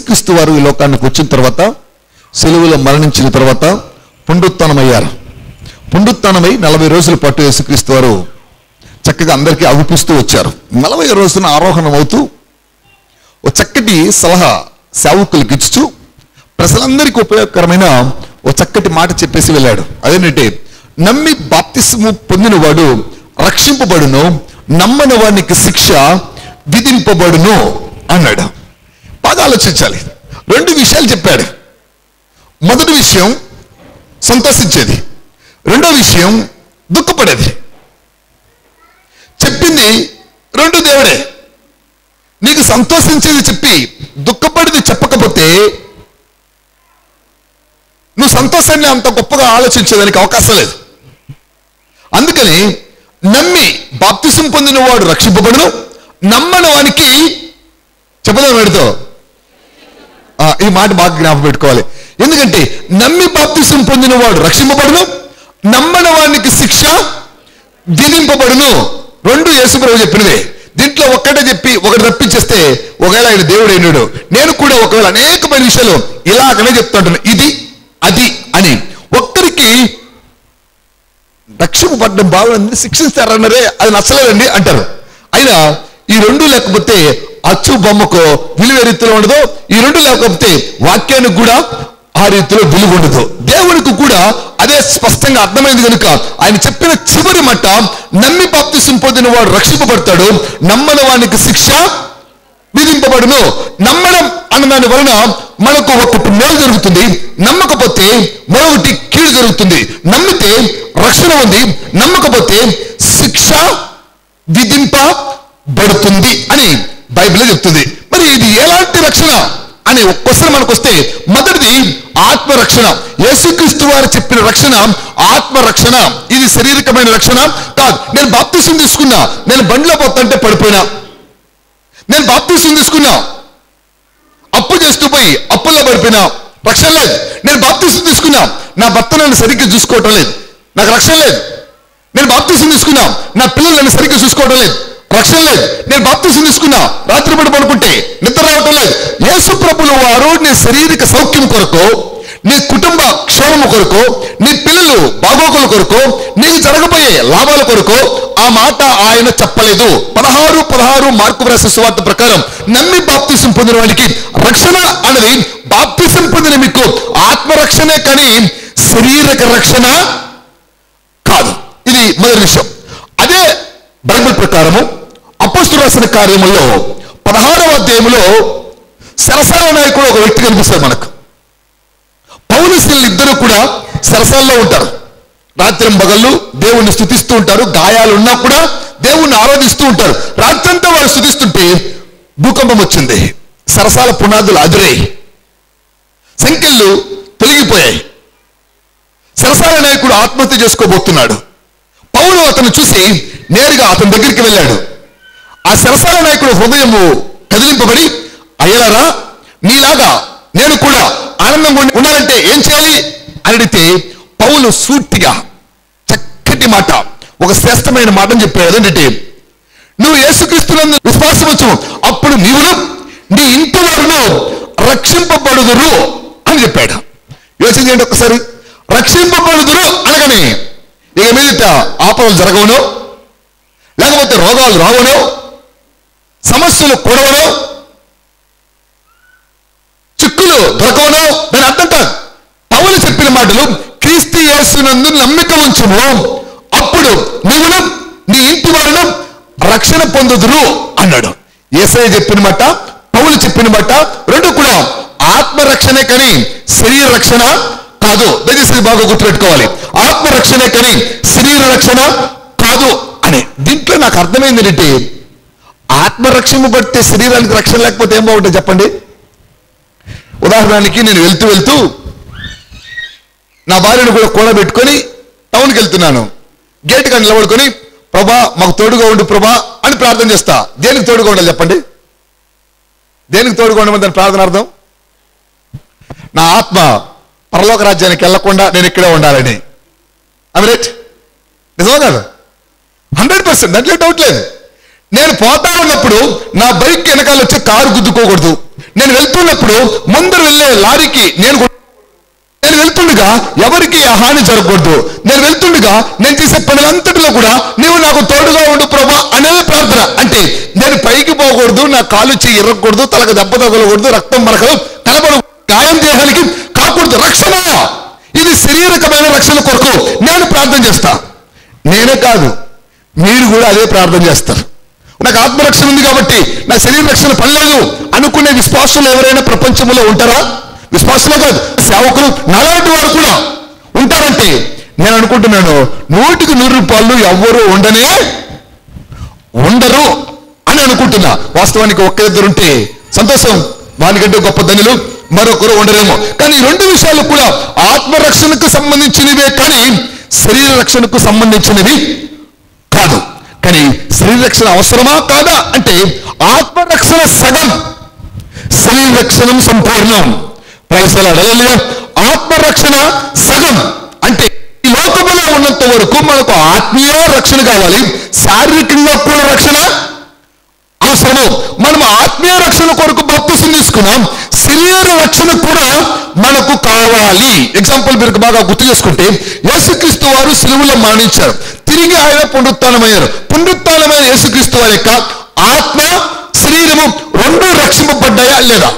యేసుక్రీస్తు వారు ఈ లోకానికి వచ్చిన తర్వాత సిలువలో మరణించిన తర్వాత పునరుత్థానమయ్యారు. పునరుత్థానమై 40 రోజుల పాటు యేసుక్రీస్తు వారు చక్కగా అందరికీ అగుపిస్తూ వచ్చారు. 40 రోజున ఆరోహణం అవుతూ ఒక చక్కటి సలహా సేవకులకు ఇచ్చుతూ ప్రజలందరికీ ఉపయోగకరమైన ఒక చక్కటి మాట చెప్పేసి వెళ్ళాడు. అదేంటంటే, నమ్మి బాప్తిస్ము పొందిన వాడు రక్షింపబడును, నమ్మని వానికి శిక్ష విధింపబడును అన్నాడు. బాగా ఆలోచించాలి. 2 విషయాలు చెప్పాడు. మొదటి విషయం సంతోషించేది, రెండో విషయం దుఃఖపడేది. చెప్పింది 2 దేవుడే. నీకు సంతోషించేది చెప్పి దుఃఖపడేది చెప్పకపోతే నువ్వు సంతోషాన్ని అంత గొప్పగా ఆలోచించేదానికి అవకాశం లేదు. అందుకని నమ్మి బాప్తిసం పొందిన వాడు రక్షింపబడును, నమ్మని వానికి చెప్పదా పెడుతో ఈ మాట బాగా జ్ఞాపకం పెట్టుకోవాలి. ఎందుకంటే నమ్మి బాప్తిసం పొందిన వాడు రక్షింపబడును, నమ్మని వానికి శిక్ష విధింపబడును. 2 యేసుప్రభువు చెప్పినవే. దీంట్లో ఒక్కటే చెప్పి ఒకటి తప్పించేస్తే ఒకవేళ ఆయన దేవుడు అయినాడు. నేను కూడా ఒకవేళ అనేకమైన విషయాలు ఇలాగనే చెప్తుంటాను, ఇది అది అని. ఒక్కరికి రక్షింపబడ్డం బాగుంది, శిక్షిస్తారన్నారే అది నచ్చలేదండి అంటారు. అయినా ఈ 2 లేకపోతే అచ్చు బొమ్మకు విలువ రీతిలో ఉండదు, ఈ 2 లేకపోతే వాక్యానికి కూడా ఆ రీతిలో విలువ ఉండదు. దేవునికి కూడా అదే స్పష్టంగా అర్థమైంది కనుక ఆయన చెప్పిన చివరి మాట, నమ్మి బాప్తిసం పొందిన వాడు రక్షింపబడతాడు, నమ్మని వానికి శిక్ష విధింపబడును. నమ్మడం అన్న దాని వలన మనకు ఒకటి మేలు జరుగుతుంది, నమ్మకపోతే మరొకటి కీడు జరుగుతుంది. నమ్మితే రక్షణ ఉంది, నమ్మకపోతే శిక్ష విధింపబడుతుంది అని బైబిల్ చెప్తుంది. మరి ఇది ఎలాంటి రక్షణ అనే ఒక్కసారి మనకు వస్తే, మొదటిది ఆత్మరక్షణ. యేసుక్రీస్తు వారు చెప్పిన రక్షణ ఆత్మరక్షణ. ఇది శారీరకమైన రక్షణ కాదు. నేను బాప్తిసం తీసుకున్నా, నేను బండిలో పోతుంటే పడిపోయినా, నేను బాప్తిసం తీసుకున్నా అప్పు చేస్తూ పోయి అప్పుల్లో పడిపోయినా రక్షణ లేదు. నేను బాప్తిసం తీసుకున్నా, నా భర్త నన్ను సరిగ్గా చూసుకోవటం లేదు, నాకు రక్షణ లేదు. నేను బాప్తిసం తీసుకున్నా, నా పిల్లలు నన్ను సరిగ్గా చూసుకోవటం లేదు, రక్షణ లేదు. నేను బాప్తిసం తీసుకున్నా, రాత్రిపూట పడుకుంటే నిద్ర రావటం లేదు. యేసు ప్రభువుల వారు నీ శారీరక సౌఖ్యం కొరకు, నీ కుటుంబ క్షేమము కొరకు, నీ పిల్లలు బాగోగుల కొరకు, నీకు జరగబోయే లాభాల కొరకు ఆ మాట ఆయన చెప్పలేదు. 16 మార్కు రాసిన సువార్త ప్రకారం నమ్మి బాప్తిసం పొందిన వాడికి రక్షణ అనేది బాప్తిసం పొందిన మీకు ఆత్మరక్షణే కానీ శారీరక రక్షణ కాదు. ఇది మొదటి విషయం. అదే బైబిల్ ప్రకారము అపోస్తలుల రాసిన కార్యములో 16వ అధ్యాయంలో సరసాల నాయకుడు ఒక వ్యక్తి కనిపిస్తాడు మనకు. పౌలు శీలలు ఇద్దరు కూడా సరసాల్లో ఉంటారు. రాత్రి పగళ్ళు దేవుణ్ణి స్తుతిస్తూ ఉంటారు. గాయాలు ఉన్నా కూడా దేవుణ్ణి ఆరాధిస్తూ ఉంటారు. రాత్రంతా వాళ్ళు స్తుతిస్తుంటే భూకంపం వచ్చింది. సరసాల పునాదులు అదిరాయి, సంఖ్యలు తొలగిపోయాయి. సరసాల నాయకుడు ఆత్మహత్య చేసుకోబోతున్నాడు. పౌలు అతను చూసి నేరుగా అతని దగ్గరికి వెళ్ళాడు. ఆ సరసాల నాయకుడు హృదయము కదిలింపబడి, అయ్యలారా, నీలాగా నేను కూడా ఆనందంగా ఉండాలంటే ఏం చేయాలి అని అడిగితే పౌలు సూటిగా చక్కటి మాట, ఒక శ్రేష్టమైన మాటను చెప్పాడు. అదేంటంటే, నువ్వు యేసుక్రీస్తునందు విశ్వాసం వచ్చు, అప్పుడు నీవును నీ ఇంటి వారును రక్షింపబడుదురు అని చెప్పాడు. యోచన చేయండి ఒకసారి. రక్షింపబడుదురు అనగానే ఇక మీదట ఆపదలు జరగవనో, లేకపోతే రోగాలు రావనో, సమస్యలు కూడవనో, చిక్కులు దొరకవనో దాని అర్థం కాదు. పౌలు చెప్పిన మాటలు, క్రీస్తు యేసునందు నమ్మిక ఉంచుము, అప్పుడు నీవును నీ ఇంటి వారును రక్షణ పొందుదురు అన్నాడు. యేసయ్య చెప్పిన మాట, పౌలు చెప్పిన మాట 2 కూడా ఆత్మరక్షణే కానీ శరీర రక్షణ కాదు. దయచేసి బాగా గుర్తుపెట్టుకోవాలి. ఆత్మరక్షణే కానీ శరీర రక్షణ కాదు అని. దీంట్లో నాకు అర్థమైంది ఏంటంటే, ఆత్మరక్షణ బట్టి శరీరానికి రక్షణ లేకపోతే ఏం బాగుంటుంది చెప్పండి. ఉదాహరణకి నేను వెళ్తూ నా భార్యను కూడా కూడబెట్టుకొని టౌన్కి వెళ్తున్నాను. గేట్ కానీ నిలబడుకొని, ప్రభా మాకు తోడుగా ఉండు ప్రభా అని ప్రార్థన చేస్తా. దేనికి తోడుగా ఉండాలి చెప్పండి? దేనికి తోడుగా ఉండమని దాని ప్రార్థన అర్థం? నా ఆత్మ పరలోక రాజ్యానికి వెళ్లకుండా నేను ఇక్కడే ఉండాలని. రైట్? నిజమా కాదు? 100%, దాంట్లో డౌట్ లేదు. నేను పోతా ఉన్నప్పుడు నా బైక్ వెనకాల వచ్చి కారు గుద్దుకోకూడదు, నేను వెళ్తున్నప్పుడు ముందర వెళ్ళే లారీకి నేను వెళ్తుండగా ఎవరికి హాని జరగకూడదు. నేను వెళ్తుండగా నేను చేసే పనులంతటిలో కూడా నీవు నాకు తోడుగా ఉండు ప్రభా అనేది ప్రార్థన. అంటే నేను పైకి పోకూడదు, నా కాలు చెయ్యి ఇరగకూడదు, తలకు దెబ్బ తగలకూడదు, రక్తం మరకలు కలపడు, గాయం దేహానికి కాకూడదు. రక్షణ ఇది శారీరకమైన రక్షణ కొరకు నేను ప్రార్థన చేస్తా. నేనే కాదు, మీరు కూడా అదే ప్రార్థన చేస్తారు. నాకు ఆత్మరక్షణ ఉంది కాబట్టి నా శరీర రక్షణ పనిలేదు అనుకునే విశ్వాసులు ఎవరైనా ప్రపంచంలో ఉంటారా? విశ్వాసులే కాదు, సేవకులు నాలాంటి వారు కూడా ఉంటారంటే నేను అనుకుంటున్నాను 100కి 100 ఎవ్వరూ ఉండరు అని అనుకుంటున్నా. వాస్తవానికి ఒక్కరిద్దరు ఉంటే సంతోషం, వానికంటే గొప్ప ధనులు మరొకరు ఉండరేమో. కానీ ఈ 2 విషయాలు కూడా ఆత్మరక్షణకు సంబంధించినవే కానీ శరీర రక్షణకు సంబంధించినవి కాదు. కానీ శరీర రక్షణ అవసరమా కాదా అంటే ఆత్మరక్షణ సగం, శరీర రక్షణ సంపూర్ణం. ఆత్మరక్షణ సగం అంటే ఈ లోకములో ఉన్నంత వరకు మనకు ఆత్మీయ రక్షణ కావాలి, శారీరకంగా కూడా రక్షణ అవసరము. మనం ఆత్మీయ రక్షణ కొరకు బాప్తిసం తీసుకున్నాం, శరీర రక్షణ కూడా మనకు కావాలి. ఎగ్జాంపుల్ మీరు బాగా గుర్తు చేసుకుంటే యేసుక్రీస్తు వారు సిలువలో మరణించారు, తిరిగి ఆయన పునరుత్థానమయ్యారు. పునరుత్థానమైన యేసుక్రీస్తు వారి యొక్క ఆత్మ శరీరము 2 రక్షింపబడ్డాయా లేదా?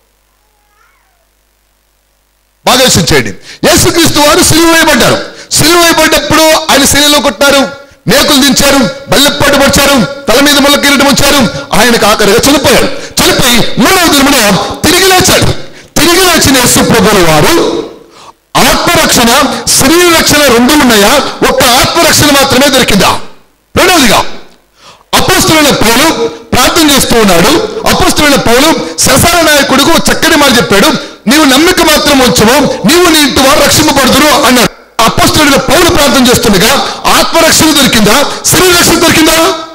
బాగా యోచించండి. యేసుక్రీస్తు వారు సిలువ వేయబడ్డారు. సిలువ వేయబడ్డప్పుడు ఆయన శరీరంలో కొట్టారు, మేకులు దించారు, బల్లెపాటు పడిచారు, తల మీద ముళ్ళ కిరీటం వచ్చారు. ఆయనకు ఆఖరిగా చనిపోయాడు. చనిపోయి 3వ దినమున తిరిగి లేచాడు. తిరిగి లేచిన యేసు ప్రభువు వారు ఆత్మరక్షణ శరీర రక్షణ 2 ఉన్నాయా? ఒక్క ఆత్మరక్షణ మాత్రమే దొరికిందా? రెండవదిగా అపోస్తలుడైన పౌలు ప్రార్థన చేస్తూ ఉన్నాడు. అపోస్తలుడైన పౌలు శరసాల నాయకుడికి చక్కని మాట చెప్పాడు, నీవు నమ్మిక మాత్రం ఉంచము, నీవు నీ ఇంటి వారు రక్షింపబడుదురు అన్నాడు. అపోస్తలుడైన పౌలు ప్రార్థన చేస్తుండగా ఆత్మరక్షణ దొరికిందా? శరీర రక్షణ దొరికిందా?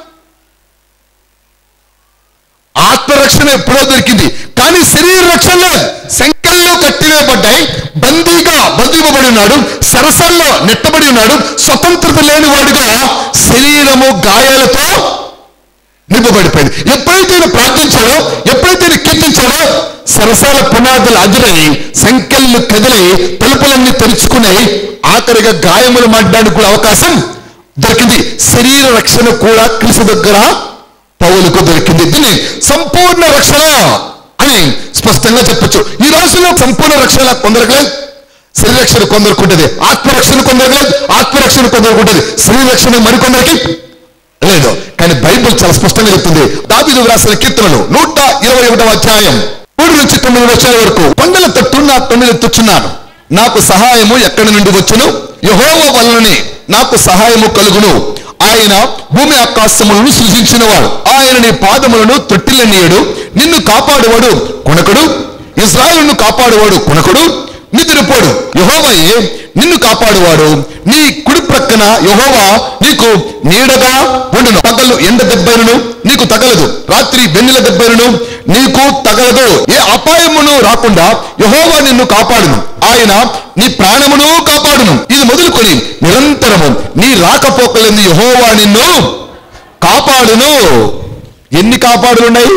ఆత్మరక్షణ ఎప్పుడో దొరికింది, కానీ శరీర రక్షణ సంఖ్యల్లో కట్టివేయబడ్డాయి. బంధింపబడి ఉన్నాడు, సరసాల్లో నెట్టబడి ఉన్నాడు, స్వతంత్రత లేని వాడిగా శరీరము గాయాలతో నింపబడిపోయింది. ఎప్పుడైతే ప్రార్థించాడో, ఎప్పుడైతే కీర్తించాడో సరసాల పునాదులు అదిరై సంఖ్యలు కదిలి తలుపులన్నీ తెరుచుకున్నాయి. ఆఖరిగా గాయములు మాట్లాడడానికి కూడా అవకాశం దొరికింది. శరీర రక్షణ కూడా క్రీస్తు దగ్గర పౌలుకు దొరికింది. దీన్ని సంపూర్ణ రక్షణ అని స్పష్టంగా చెప్పొచ్చు. ఈ రోజుల్లో సంపూర్ణ రక్షణ కొందరికి లేదు, శరీర రక్షణ కొందరికి ఉంటుంది, ఆత్మరక్షణ కొందరికి లేదు, ఆత్మరక్షణ కొందరికి ఉంటుంది, శరీర రక్షణ మరికొందరికి లేదు. కానీ బైబిల్ చాలా స్పష్టంగా చెప్తుంది. దావీదు వ్రాసిన కీర్తనలు 121వ అధ్యాయం 3 నుంచి 9 వచనాల వరకు, కొండల తట్టు నా తొమ్మిదెత్తుచున్నాను, నాకు సహాయము ఎక్కడి నుండి వచ్చును? యెహోవా వలననే నాకు సహాయము కలుగును. ఆయన భూమి ఆకాశములను సృజించినవాడు, ఆయన నీ పాదములను తొట్టిల్లనీయడు. నిన్ను కాపాడువాడు కొనకడు, ఇశ్రాయేలును కాపాడువాడు కొనకడు, నిద్రపోడు. యెహోవాయే నిన్ను కాపాడువాడు, నీ కుడి ప్రక్కన యెహోవా నీకు నీడగా ఉండును. పగలు ఎండ దెబ్బైనను నీకు తగలదు, రాత్రి వెన్నెల దెబ్బైనను నీకు తగలదు. ఏ అపాయమును రాకుండా యెహోవా నిన్ను కాపాడును, ఆయన నీ ప్రాణమును కాపాడును. ఇది మొదలుకొని నిరంతరము నీ రాకపోకలందు యెహోవా నిన్ను కాపాడును. ఎన్ని కాపాడులున్నాయి?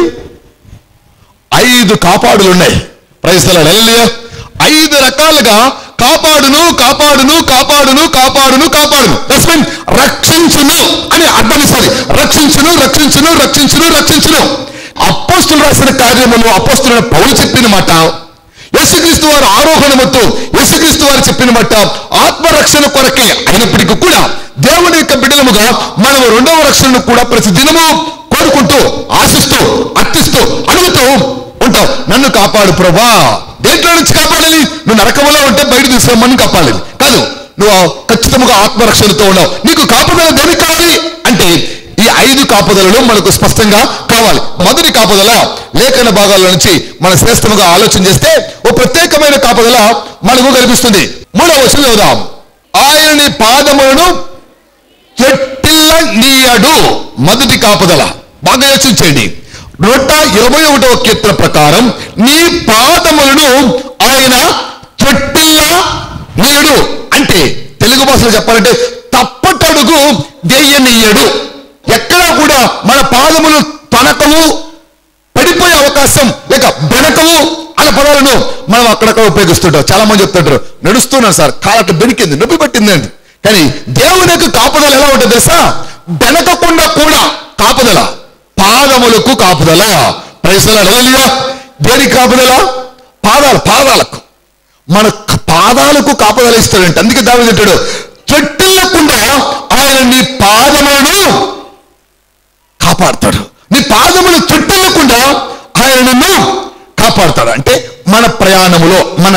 5 కాపాడులున్నాయి. Praise the lord. హల్లెలూయా. 5 రకాలుగా కాపాడును కాపాడును కాపాడును కాపాడును కాపాడును. దట్స్ మీన్ రక్షించును అని అర్థం ఇస్తుంది. రక్షించును రక్షించును రక్షించును రక్షించును. అపోస్తలులు రాసిన కార్యములు అపోస్తలుడైన పౌలు చెప్పిన మాట, యేసుక్రీస్తు వారు ఆరోహణముతో యేసుక్రీస్తు వారు చెప్పిన మాట ఆత్మరక్షణ కొరకే అయినప్పటికీ కూడా దేవుని యొక్క బిడ్డలముగా మనం 2వ రక్షణను కూడా ప్రతి దినము కోరుకుంటూ ఆశిస్తూ అర్థిస్తూ అడుగుతూ ఉంటాం. నన్ను కాపాడు ప్రభా. దేంట్లో నుంచి కాపాడాలి? నువ్వు నరకములో ఉంటే బయట తీసుకురమ్మని కాపాడాలి కాదు, నువ్వు ఖచ్చితంగా ఆత్మరక్షణతో ఉన్నావు. నీకు కాపుదల దేనికి కావాలి అంటే ఈ 5 కాపుదలలో మనకు స్పష్టంగా కావాలి. మొదటి కాపుదల లేఖన భాగాల నుంచి మన శ్రేష్టముగా ఆలోచన చేస్తే ఓ ప్రత్యేకమైన కాపుదల మనకు కనిపిస్తుంది. 3వ వచనం చదువుదాం. ఆయన నీ పాదములను తొట్టిల్లనీయడు. మొదటి కాపుదల బాగా యోచించండి. 121వ కీర్తన ప్రకారం నీ పాదములను ఆయన తొట్టిల్లనీయడు అంటే తెలుగు భాషలో చెప్పాలంటే తప్పటడుగు వేయనీయడు. ఎక్కడా కూడా మన పాదములు తనకము పడిపోయే అవకాశం లేక బెనకము కాపాడవు అనే పదాలను మనం అక్కడక్కడ ఉపయోగిస్తుంటాం. చాలా మంది చెప్తుంటారు, నడుస్తున్నాను సార్, కాలట బెనికింది, నొప్పి పట్టింది అండి. కానీ దేవుని యొక్క కాపుదల ఎలా ఉంటుంది తెలుసా? బెనకకుండా కూడా కాపుదల, పాదములకు కాపుదల. ప్రైజ్లార్డ్. దేనికి కాపుదల? పాదాలకు. మన పాదాలకు కాపుదల ఇస్తాడంటే. అందుకే దావీదు అంటాడు, తొట్టిల్లకుండా ఆయన నీ పాదములను కాపాడతాడు. నీ పాదములు తొట్టిల్లకుండా ఆయన నిన్ను కాపాడతాడు. అంటే మన ప్రయాణములో, మన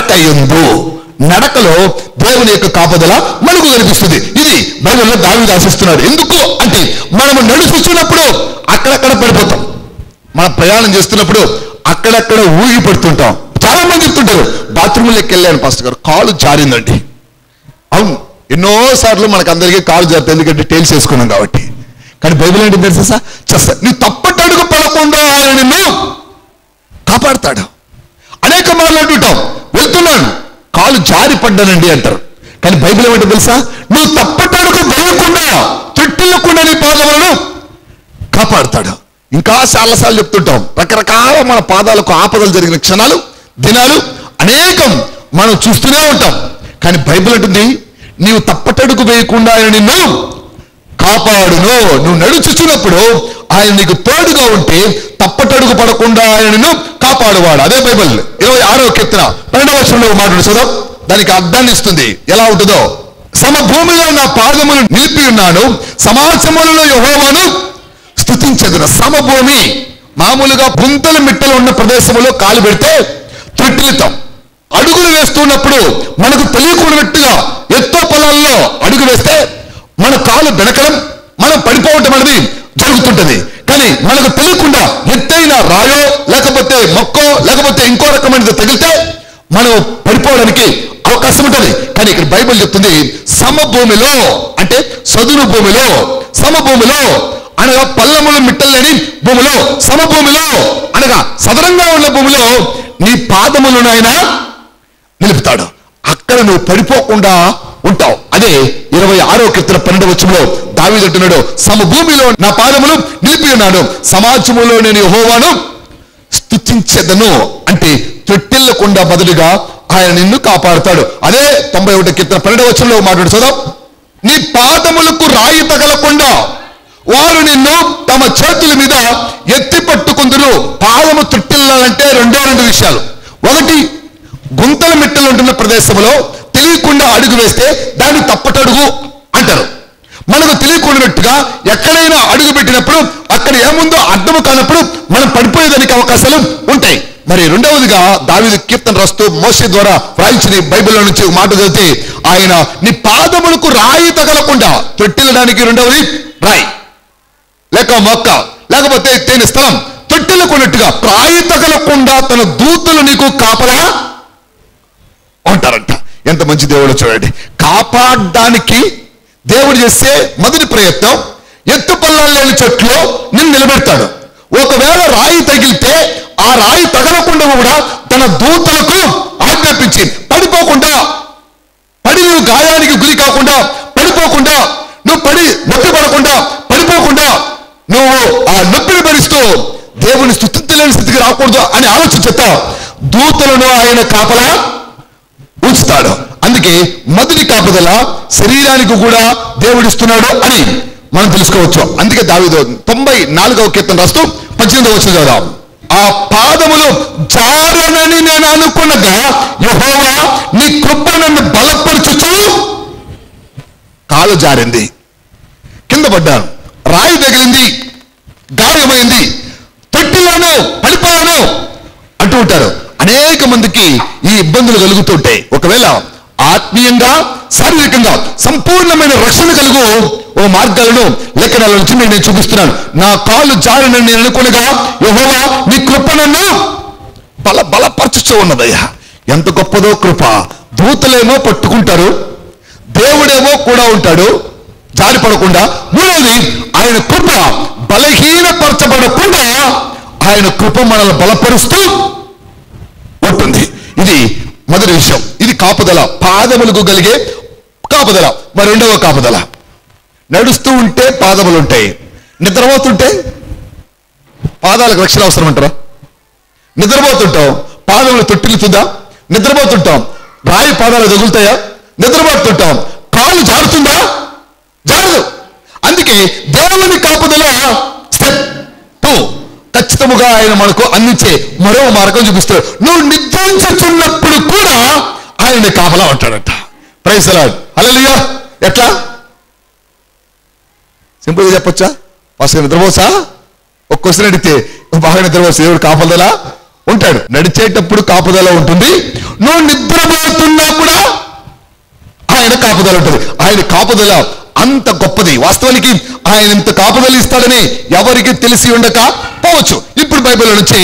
నడకలో దేవుని యొక్క కాపుదల మనకు కనిపిస్తుంది. ఇది బైబిల్లో దావీదు ఆశిస్తున్నాడు. ఎందుకు అంటే మనము నడుస్తున్నప్పుడు అక్కడక్కడ పడిపోతాం. మన ప్రయాణం చేస్తున్నప్పుడు అక్కడక్కడ ఊగి పడుతుంటాం. చాలా మంది చెప్తుంటారు, బాత్రూంలోకి వెళ్ళాను పాస్టర్ గారు, కాలు జారిందండి. అవును, ఎన్నోసార్లు మనకు అందరికీ కాలు జారుతుంది, ఎందుకంటే టైల్స్ వేసుకున్నాం కాబట్టి. కానీ బైబిల్ ఏంటి తెలుసా? నువ్వు తప్పటడుగు పడకుండా ఆయన నిన్ను కాపాడతాడు. అనేక మార్లు అంటుంటాం, వెళ్తున్నాను కాలు జారి పడ్డానండి అంటారు. కానీ బైబిల్ ఏమంటే తెలుసా? నువ్వు తప్పటడుగు వేయకుండా, తొట్టిల్లకుండా నీ పాదములను కాపాడతాడు. ఇంకా చాలాసార్లు చెప్తుంటాం, రకరకాల మన పాదాలకు ఆపదలు జరిగిన క్షణాలు, దినాలు అనేకం మనం చూస్తూనే ఉంటాం. కానీ బైబిల్ అంటుంది, నీవు తప్పటడుగు వేయకుండా ఆయన నిన్ను కాపాడును. నువ్వు నడుచుచున్నప్పుడు ఆయన నీకు తోడుగా ఉంటే తప్పటడుగు పడకుండా ఆయన నిన్ను కాపాడువాడు. అదే బైబిల్ 26వ కీర్తన 12వ వచనంలో మాట్లాడు చూద్దాం. దానికి అర్థాన్ని ఇస్తుంది. ఎలా ఉంటుందో, సమభూమిలో నా పాదములు నిలిపి ఉన్నాను, సమాజములలో యెహోవాను స్తుతించెదను. సమభూమి మామూలుగా గుంతలు మిట్టలు ఉన్న ప్రదేశంలో కాలు పెడితే తొట్టిల్లుతాం. అడుగులు వేస్తున్నప్పుడు మనకు తెలియకున్నట్టుగా ఎత్తు పొలాల్లో అడుగు వేస్తే మన కాలు బెనకడం, మనం పడిపోవటం అనేది జరుగుతుంటది. కానీ మనకు తెలియకుండా ఎత్తైన రాయో లేకపోతే మొక్కో లేకపోతే ఇంకో రకమైనది తగిలితే మనం పడిపోవడానికి అవకాశం ఉంటుంది. కానీ ఇక్కడ బైబిల్ చెప్తుంది, సమభూమిలో అంటే సదును భూమిలో, సమభూమిలో అనగా పల్లములు మిట్టలేని భూమిలో, సమభూమిలో అనగా సదరంగా ఉన్న భూమిలో నీ పాదములను ఆయన నిలుపుతాడు. అక్కడ నువ్వు పడిపోకుండా ఉంటావు. అదే 26వ కీర్తన 12వ వచనంలో దావీదు అంటున్నాడు, సమభూమిలో నా పాదములు నిలిపి ఉన్నాడు, సమాజములో నేను యెహోవాను స్తుతించెదను. అంటే తొట్టిల్లకుండా బదులుగా ఆయన నిన్ను కాపాడుతాడు. అదే 91వ కీర్తన 12వ వచనంలో మాట్లాడు చదువు. నీ పాదములకు రాయి తగలకుండా వారు నిన్ను తమ చేతుల మీద ఎత్తి పట్టుకుందురు. పాదము తొట్టిల్లాలంటే రెండు విషయాలు. ఒకటి, గుంతల మిట్టలు ఉంటున్న ప్రదేశంలో తెలియకుండా అడుగు వేస్తే దాన్ని తప్పటడుగు అంటారు. మనకు తెలియకుండాట్టుగా ఎక్కడైనా అడుగు పెట్టినప్పుడు అక్కడ ఏముందో అర్థము కానప్పుడు మనం పడిపోయేదానికి అవకాశాలు ఉంటాయి. మరి రెండవదిగా దావీదు కీర్తన రాస్తూ మోషే ద్వారా వ్రాయించిన బైబిల్లో నుంచి ఒక మాట చదివితే, ఆయన నీ పాదములకు రాయి తగలకుండా, తొట్టిల్లడానికి రెండవది రాయి లేక మొక్క లేకపోతే తేని స్థలం, తొట్టిల్లకున్నట్టుగా రాయి తగలకుండా తన దూతలు నీకు కాపలా ఉంటారంట. ఎంత మంచి దేవుడు చూడండి. కాపాడడానికి దేవుడు చేసే మొదటి ప్రయత్నం, ఎత్తు పల్లాలు లేని చెట్లో నిన్ను నిలబెడతాడు. ఒకవేళ రాయి తగిలితే ఆ రాయి తగలకుండా కూడా తన దూతలకు ఆజ్ఞాపించి పడిపోకుండా, పడి నువ్వు గాయానికి గురి కాకుండా, పడిపోకుండా, నువ్వు పడి నొప్పి పడకుండా, పడిపోకుండా నువ్వు ఆ నొప్పిని భరిస్తూ దేవుని స్తుతించలేని స్థితికి రాకూడదు అని ఆలోచించేత దూతలను ఆయన కాపలా ఉంచుతాడు. అందుకే మొదటి కాపుదల శరీరానికి కూడా దేవుడిస్తున్నాడు అని మనం తెలుసుకోవచ్చు. అందుకే దావీదు 94వ కీర్తన రాస్తూ 18వ వచనం చదువుదాం. ఆ పాదములు జారనని నేను అనుకున్నగా యెహోవా నీ కృప నన్ను బలపరచుచు, కాలు జారింది, కింద పడ్డాను, రాయి తగిలింది, గాయమైంది, తొట్టిలోను పడిపోయాను అంటూ ఉంటారు. అనేక మందికి ఈ ఇబ్బందులు కలుగుతుంటాయి. ఒకవేళ ఆత్మీయంగా శారీరకంగా సంపూర్ణమైన రక్షణ కలుగు ఓ మార్గాలను లేఖనాల నుంచి నేను చూపిస్తున్నాను. నా కాలు జారినని నేను అనుకునగా యెహోవా నీ కృప నన్ను బలపరచుచూ ఉన్నదయ్యా. ఎంత గొప్పదో కృప. దూతలేమో పట్టుకుంటారు, దేవుడేమో కూడా ఉంటాడు జారిపడకుండా. మూడవది, ఆయన కృప బలహీనపరచబడకుండా ఆయన కృప మనల్ని బలపరుస్తూ ఉంటుంది. ఇది మొదటి విషయం. ఇది కాపుదల, పాదములకు కలిగే కాపుదల. మరి రెండవ కాపుదల, నడుస్తూ ఉంటే పాదములు ఉంటాయి, నిద్రపోతుంటే పాదాలకు రక్షణ అవసరం అంటారా? నిద్రపోతుంటాం, పాదములు తొట్టిల్లుతుందా? నిద్రపోతుంటాం, రాయి పాదాలు తగులుతాయా? నిద్రపోతుంటాం, కాలు జారుతుందా? జారదు. అందుకే దేవుని కాపుదల స్టెప్ 2 ఖచ్చితముగా ఆయన మనకు అందించే మరో మార్గం చూపిస్తాడు. నువ్వు నిద్రించుతున్నప్పుడు కూడా ఆయన కాపలా ఉంటాడట. Praise the lord. హల్లెలూయా. ఎట్లా? సింపుల్గా చెప్పొచ్చా? ఫస్ట్ నిద్రపోసా? ఒక క్వశ్చన్ అడిగితే బాగా నిద్రపోసా, దేవుడు కాపుదల ఉంటాడు. నడిచేటప్పుడు కాపుదల ఉంటుంది, నువ్వు నిద్రపోతున్నా కూడా ఆయన కాపుదల ఉంటుంది. ఆయన కాపుదల అంత గొప్పది. వాస్తవానికి ఆయన ఇంత కాపుదల ఇస్తాడని ఎవరికి తెలిసి ఉండక పోవచ్చు. ఇప్పుడు బైబిల్ నుంచి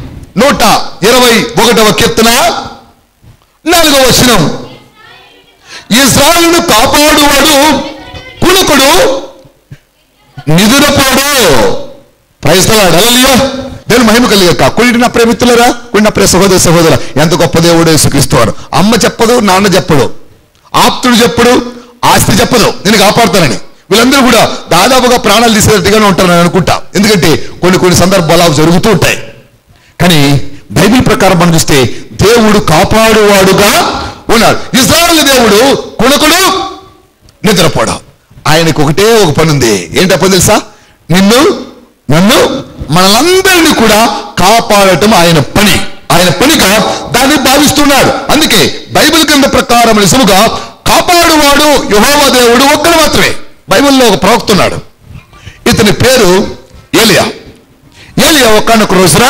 121వ కీర్తన 4వ వచనం, ఇశ్రాయేలును కాపాడువాడు కునుకుడు నిదురపోడు. Praise the lord. హల్లెలూయా. దేవుని మహిమ కలిగాక. కుడి నా ప్రేమితులరా, కుడి నా ప్రియ సహోదర, ఎంత గొప్ప దేవుడు యేసుక్రీస్తు వారు. అమ్మ చెప్పదు, నాన్న చెప్పడు, ఆప్తుడు చెప్పడు, ఆస్తి చెప్పదు నేను కాపాడుతానని. వీళ్ళందరూ కూడా దాదాపుగా ప్రాణాలు తీసేటట్టుగానే ఉంటారని అనుకుంటా. ఎందుకంటే కొన్ని సందర్భాలు అవి జరుగుతూ ఉంటాయి. కానీ బైబిల్ ప్రకారం మనం చూస్తే దేవుడు కాపాడువాడుగా ఉన్నాడు. ఇశ్రాయేలు దేవుడు కునకుడు నిద్రపోడు. ఆయనకు ఒకటే ఒక పని ఉంది. ఏంటో పని తెలుసా? నిన్ను నన్ను మనలందరినీ కూడా కాపాడటం ఆయన పని. ఆయన పనిగా దాన్ని భావిస్తున్నాడు. అందుకే బైబిల్ గ్రంథ ప్రకారం నిజముగా కాపాడువాడు యెహోవా దేవుడు ఒక్కడు మాత్రమే. బైబిల్లో ఒక ప్రవక్త ఉన్నాడు. ఇతని పేరు ఏలియా. ఏలియా ఒక్కనొక రోజున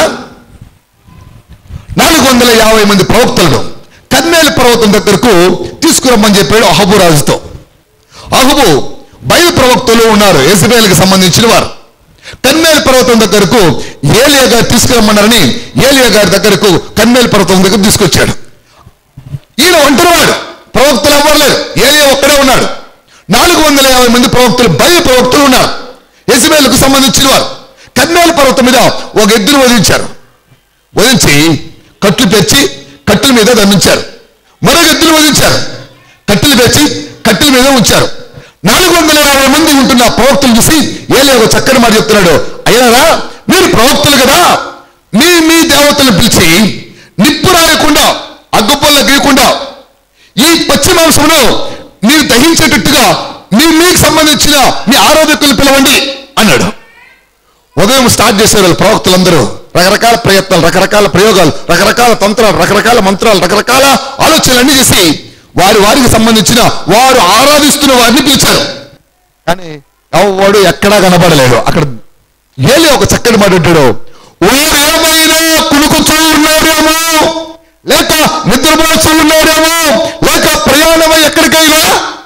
450 మంది ప్రవక్తలను కర్మేలు పర్వతం దగ్గరకు తీసుకురమ్మని చెప్పాడు అహబు రాజుతో. అహబు బయలు ప్రవక్తలు ఉన్నారు, యెజబెలుకి సంబంధించిన వారు. కర్మేలు పర్వతం దగ్గరకు ఏలియా గారు తీసుకురమ్మన్నారని ఏలియా గారి దగ్గరకు కర్మేలు పర్వతం దగ్గర తీసుకొచ్చాడు. ఈయన ఒంటరివాడు, ప్రవక్తలు ఎవ్వరలేరు, ఏలియా ఒక్కడే ఉన్నాడు. 450 మంది ప్రవక్తలు, బయలు ప్రవక్తలు ఉన్నారు, యెజబెలుకు సంబంధించిన వారు. కర్మేలు పర్వతం మీద ఒక ఎద్దును వధించారు. వధించి కట్లు పెంచి కట్టెల మీద దండించారు. మరొక ఎద్దును వధించారు, కట్టెలు పెంచి కట్టెల మీద ఉంచారు. 450 మంది ఉంటున్న ప్రవక్తలు చూసి ఏలియా ఒక చక్కని మాట చెప్తున్నాడు. అయ్యారా, మీరు ప్రవక్తలు కదా, మీ దేవతలను పిలిచి నిప్పు రాయకుండా అగ్గుపొల్ల గీయకుండా ఈ పచ్చి మాంసమును మీరు దహించేటట్టుగా మీకు సంబంధించిన మీ ఆరాధకులు పిలవండి అన్నాడు. ఉదయం స్టార్ట్ చేశారు వాళ్ళు ప్రవక్తలందరూ. రకరకాల ప్రయత్నాలు, రకరకాల ప్రయోగాలు, రకరకాల తంత్రాలు, రకరకాల మంత్రాలు, రకరకాల ఆలోచనలన్నీ చేసి వారికి సంబంధించిన వారు ఆరాధిస్తున్న వారిని పిలిచారు. కానీ వాడు ఎక్కడా కనబడలేదు. అక్కడ ఏలియా ఒక చక్కని మాట అంటాడు. ఏమైనా కునుకుతూ ఉన్నాడేమో, లేక నిద్రపోతూ ఉన్నాడేమో, లేక ప్రయాణమై ఎక్కడికైనా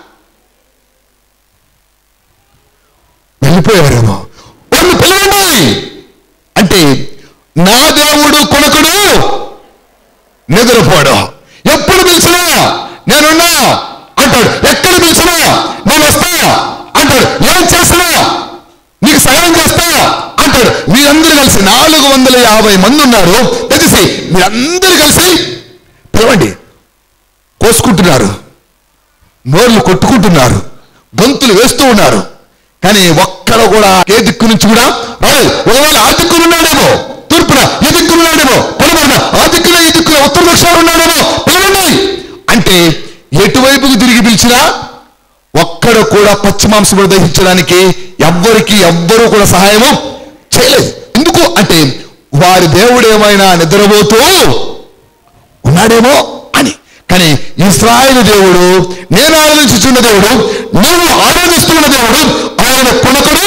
వెళ్ళిపోయారేమో, వారిని పిలవండి అంటే నా దేవుడు కొనకుడు నిద్రపోడు. ఎప్పుడు పిలిచినా నేనున్నా అంటాడు, ఎక్కడ పిలిచినా నేను వస్తా అంటాడు, ఏం చేసినా నీకు సహాయం చేస్తా అంటాడు. మీరందరూ కలిసి 450 మంది ఉన్నారు, తెలిసి మీరందరూ కలిసి పిలవండి. కోసుకుంటున్నారు, నోర్లు కొట్టుకుంటున్నారు, గొంతులు వేస్తూ ఉన్నారు. కానీ ఒక్కడ కూడా ఏ దిక్కు నుంచి కూడా రాలేదు. ఒకవేళ ఆ దిక్కునున్నాడేమో, తూర్పున ఈ దిక్కునున్నాడేమో, పొలమన ఆ దిక్కున ఈ దిక్కున ఉత్తర దక్షిణాలు ఉన్నాడేమో, పిలవండి అంటే ఎటువైపుకు తిరిగి పిలిచినా ఒక్కడ కూడా పచ్చి మాంసం దహించడానికి ఎవ్వరూ కూడా సహాయము చేయలేదు. ఎందుకు అంటే వారి దేవుడు ఏమైనా నిద్రపోతూ ఉన్నాడేమో అని. కానీ ఇశ్రాయేలు దేవుడు, నేను ఆరాధించుచున్న దేవుడు, నేను ఆరాధిస్తున్న దేవుడు, ఆయన కొనకుడు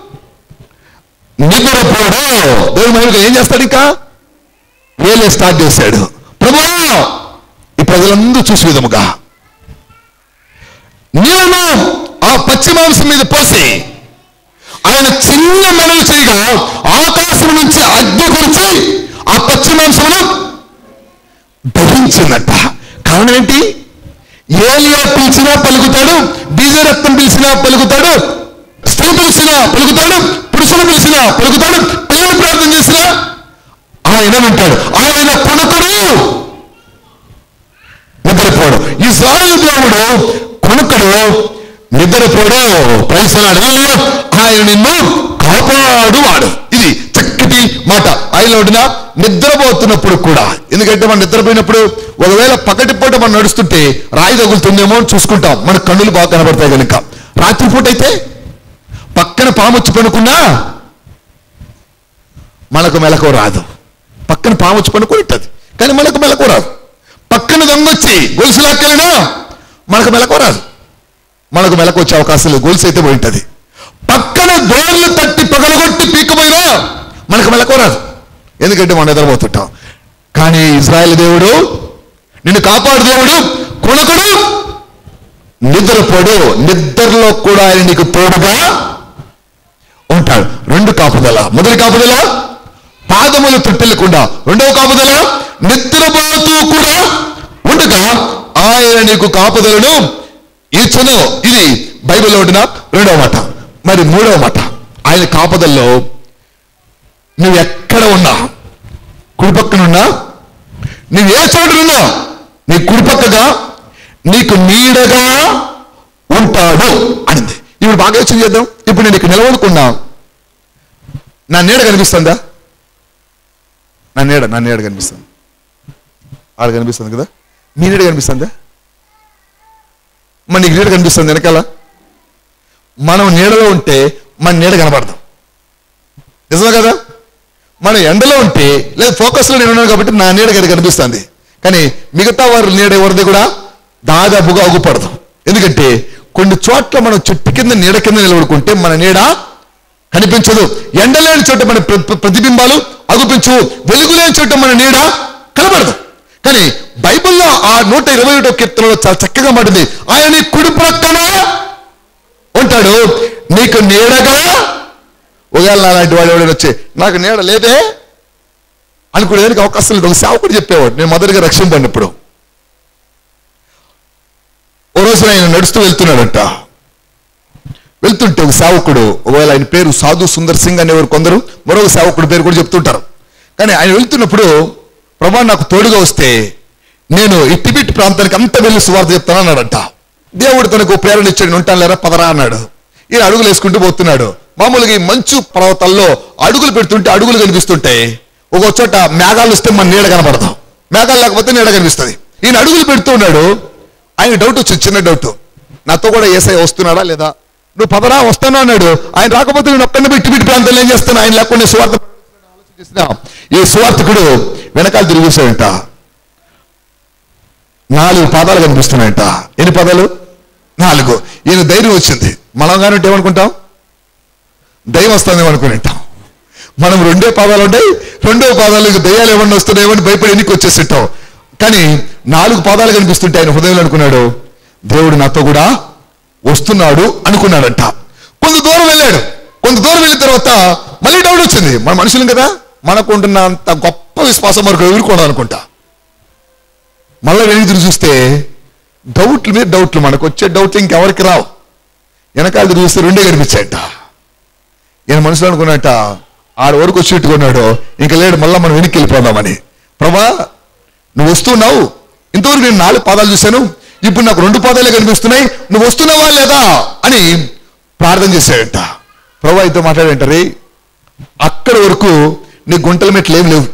నిద్రపోడు. దేవుడు మహిమగా ఏం చేస్తాడు? ఇంకా ఏలియా స్టార్ట్ చేశాడు. ప్రభువా, ఈ ప్రజలందరూ చూసే విధముగా నేను ఆ పచ్చి మాంసం మీద పోసి ఆయన చిన్న మనవి చేయగా ఆకాశం నుంచి అగ్ని కురిచి ఆ పచ్చి మాంసమును దహించిందట. కారణం ఏంటి? ఏలియా పిలిచినా పలుకుతాడు, బీజ రక్తం పిలిచినా పలుకుతాడు, స్త్రీ పిలిచినా పలుకుతాడు, పురుషులు పిలిచినా పలుకుతాడు, పిల్లలు ప్రార్థన చేసినా ఆయన అంటాడు. ఆయన కొనుకుడు నిద్రపోడు. ఇశ్రాయేలు దేవుడు కొనుకడు నిద్రపోడు. ప్రయత్నాడు. ఆయన నిన్ను కాపాడువాడు. ఇది చక్కటి మాట. ఆయనలోడిన నిద్రపోతున్నప్పుడు కూడా. ఎందుకంటే మనం నిద్రపోయినప్పుడు ఒకవేళ పగటిపూట మనం నడుస్తుంటే రాయి తగులుతుందేమో అని చూసుకుంటాం, మన కన్నులు బాగా కనబడతాయి కనుక. రాత్రిపూట అయితే పక్కన పాము వచ్చి పనుకున్నా మనకు మెలకు రాదు. పక్కన పాము వచ్చి పనుకొని ఉంటుంది కానీ మనకు మెలకు రాదు. పక్కన దొంగొచ్చి గొలుసు లాక్కెళ్ళినా మనకు మెలకు రాదు. మనకు మెలకు వచ్చే అవకాశం లేదు, గొలుసు అయితే పోయి ఉంటుంది. పక్కన డోర్లు తట్టి పగలగొట్టి పీకపోయినా మనకు మెలకు రాదు, ఎందుకంటే మనం నిద్రపోతుంటాం. కానీ ఇశ్రాయేలు దేవుడు, నిన్ను కాపాడు దేవుడు, కొనకుడు నిద్రపోడు, నిద్రలో కూడా ఆయన నీకు తోడుగా ఉంటాడు. రెండు కాపుదల. మొదటి కాపుదల పాదములు తొట్టెళ్ళకుండా, రెండవ కాపుదల నిద్రపోతూ కూడా ఉండగా ఆయన నీకు కాపుదలను ఇచ్చును. ఇది బైబిల్లో ఉన్న రెండవ మాట. మరి మూడవ మాట, ఆయన కాపుదల్లో నువ్వు ఎక్కడ ఉన్నా, కుడిపక్కనున్నా, నువ్వు ఏ చోటున్నా నీ కుడిపక్కగా నీకు నీడగా ఉంటాడు అనింది. ఇప్పుడు బాగా యోచన చేద్దాం. ఇప్పుడు నేను ఇక్కడ నిలవనుకున్నా, నా నీడ కనిపిస్తుందా? నా నీడ కనిపిస్తుంది. ఆడ కనిపిస్తుంది కదా, మీ నీడ కనిపిస్తుందా? మన నీకు నీడ కనిపిస్తుంది వెనకాల. మనం నీడలో ఉంటే మన నీడ కనబడదాం, నిజమే కదా? మనం ఎండలో ఉంటే లేదా ఫోకస్లో నేను ఉన్నాను కాబట్టి నా నీడ కనిపిస్తుంది, కానీ మిగతా వారి నీడ ఎవరిది కూడా దాదాపుగా అగుపడదు. ఎందుకంటే కొన్ని చోట్ల మనం చెట్టు కింద నీడ కింద నిలబడుకుంటే మన నీడ కనిపించదు. ఎండలేని చోట మన ప్రతిబింబాలు అగుపించవు, వెలుగు లేని చోట మన నీడ కనబడదు. కానీ బైబిల్లో ఆ 121వ కీర్తనలో చాలా చక్కగా మాట్లాడింది, ఆయన నీ కుడి ప్రక్కన ఉంటాడు, నీకు నీడగా. ఒకవేళ అలాంటి వాడు ఎవడైనా వచ్చి నాకు నీడ లేదే అనుకునేదానికి అవకాశం లేదు. ఒక సేవకుడు చెప్పేవాడు, నేను మొదటిగా రక్షింపడినప్పుడు. ఓ రోజు ఆయన నడుస్తూ వెళ్తున్నాడంట. వెళ్తుంటే ఒక సేవకుడు, ఒకవేళ ఆయన పేరు సాధు సుందర్ సింగ్ అనేవారు కొందరు, మరొక సేవకుడు పేరు కూడా చెప్తుంటారు. కానీ ఆయన వెళ్తున్నప్పుడు, ప్రభా నాకు తోడుగా వస్తే నేను ఈ టిబెట్ ప్రాంతానికి అంతా వెళ్ళి సువార్త చెప్తాను అన్నాడంట. దేవుడు తనకు ప్రేరణ ఇచ్చాడు, ఉంటాను లేరా పదరా అన్నాడు. ఈయన అడుగులు వేసుకుంటూ పోతున్నాడు. మామూలుగా ఈ మంచు పర్వతాల్లో అడుగులు పెడుతుంటే అడుగులు కనిపిస్తుంటాయి. ఒక చోట మేఘాలు వస్తే మన నీడ కనపడతాం, మేఘాలు లేకపోతే నీడ కనిపిస్తుంది. ఈయన అడుగులు పెడుతూ ఉన్నాడు. ఆయన డౌట్ వచ్చింది, చిన్న డౌట్, నాతో కూడా యేసయ్య వస్తున్నాడా లేదా? నువ్వు పదరా వస్తాను అన్నాడు. ఆయన రాకపోతే నేను ఒక్కడిని టిబెట్ ప్రాంతాల్లో ఏం చేస్తాను? ఆయన లేకుండా సువార్త ఆలోచించిన ఈ సువార్తకుడు వెనకాల తిరిగేశాడంట. 4 పాదాలు కనిపిస్తున్నాయంట. ఎన్ని పాదాలు? 4. ఈయన ధైర్యం వచ్చింది. మనం కానీ ఏమనుకుంటాం? దయ్యం వస్తుందేమో అనుకుంటాం. మనం 2 పాదాలు ఉంటాయి, 2వ పాదాలు దయ్యాలు ఏమన్నా వస్తున్నాయేమని భయపడి ఎన్నికి వచ్చేసిట్టాం. కానీ 4 పాదాలు కనిపిస్తుంటే ఆయన హృదయంలో అనుకున్నాడు, దేవుడు నాతో కూడా వస్తున్నాడు అనుకున్నాడంట. కొంత దూరం వెళ్ళాడు. కొంత దూరం వెళ్ళిన తర్వాత మళ్ళీ డౌట్ వచ్చింది. మన మనుషులు కదా, మనకు ఉంటున్న అంత గొప్ప విశ్వాసం వరకు ఎదుర్కోవడం అనుకుంటా. మళ్ళీ వెనుక చూస్తే డౌట్లు మీద డౌట్లు, మనకు వచ్చే డౌట్లు ఇంకెవరికి రావు. వెనకాల చూస్తే 2 కనిపించాయట. ఈయన మనసులో అనుకున్నట్ట, ఆడ వరకు వచ్చి పెట్టుకున్నాడు, ఇంకా లేడు, మళ్ళీ మనం వెనక్కి వెళ్ళిపోదామని. ప్రభా నువ్వు వస్తున్నావు, ఇంతవరకు నేను 4 పాదాలు చూశాను, ఇప్పుడు నాకు 2 పాదాలే కనిపిస్తున్నాయి, నువ్వు వస్తున్నావా లేదా అని ప్రార్థన చేశాడంట. ప్రభా ఇద్దరు మాట్లాడంటారే, అక్కడి వరకు నీ గుంటల మెట్లు ఏమి లేవు,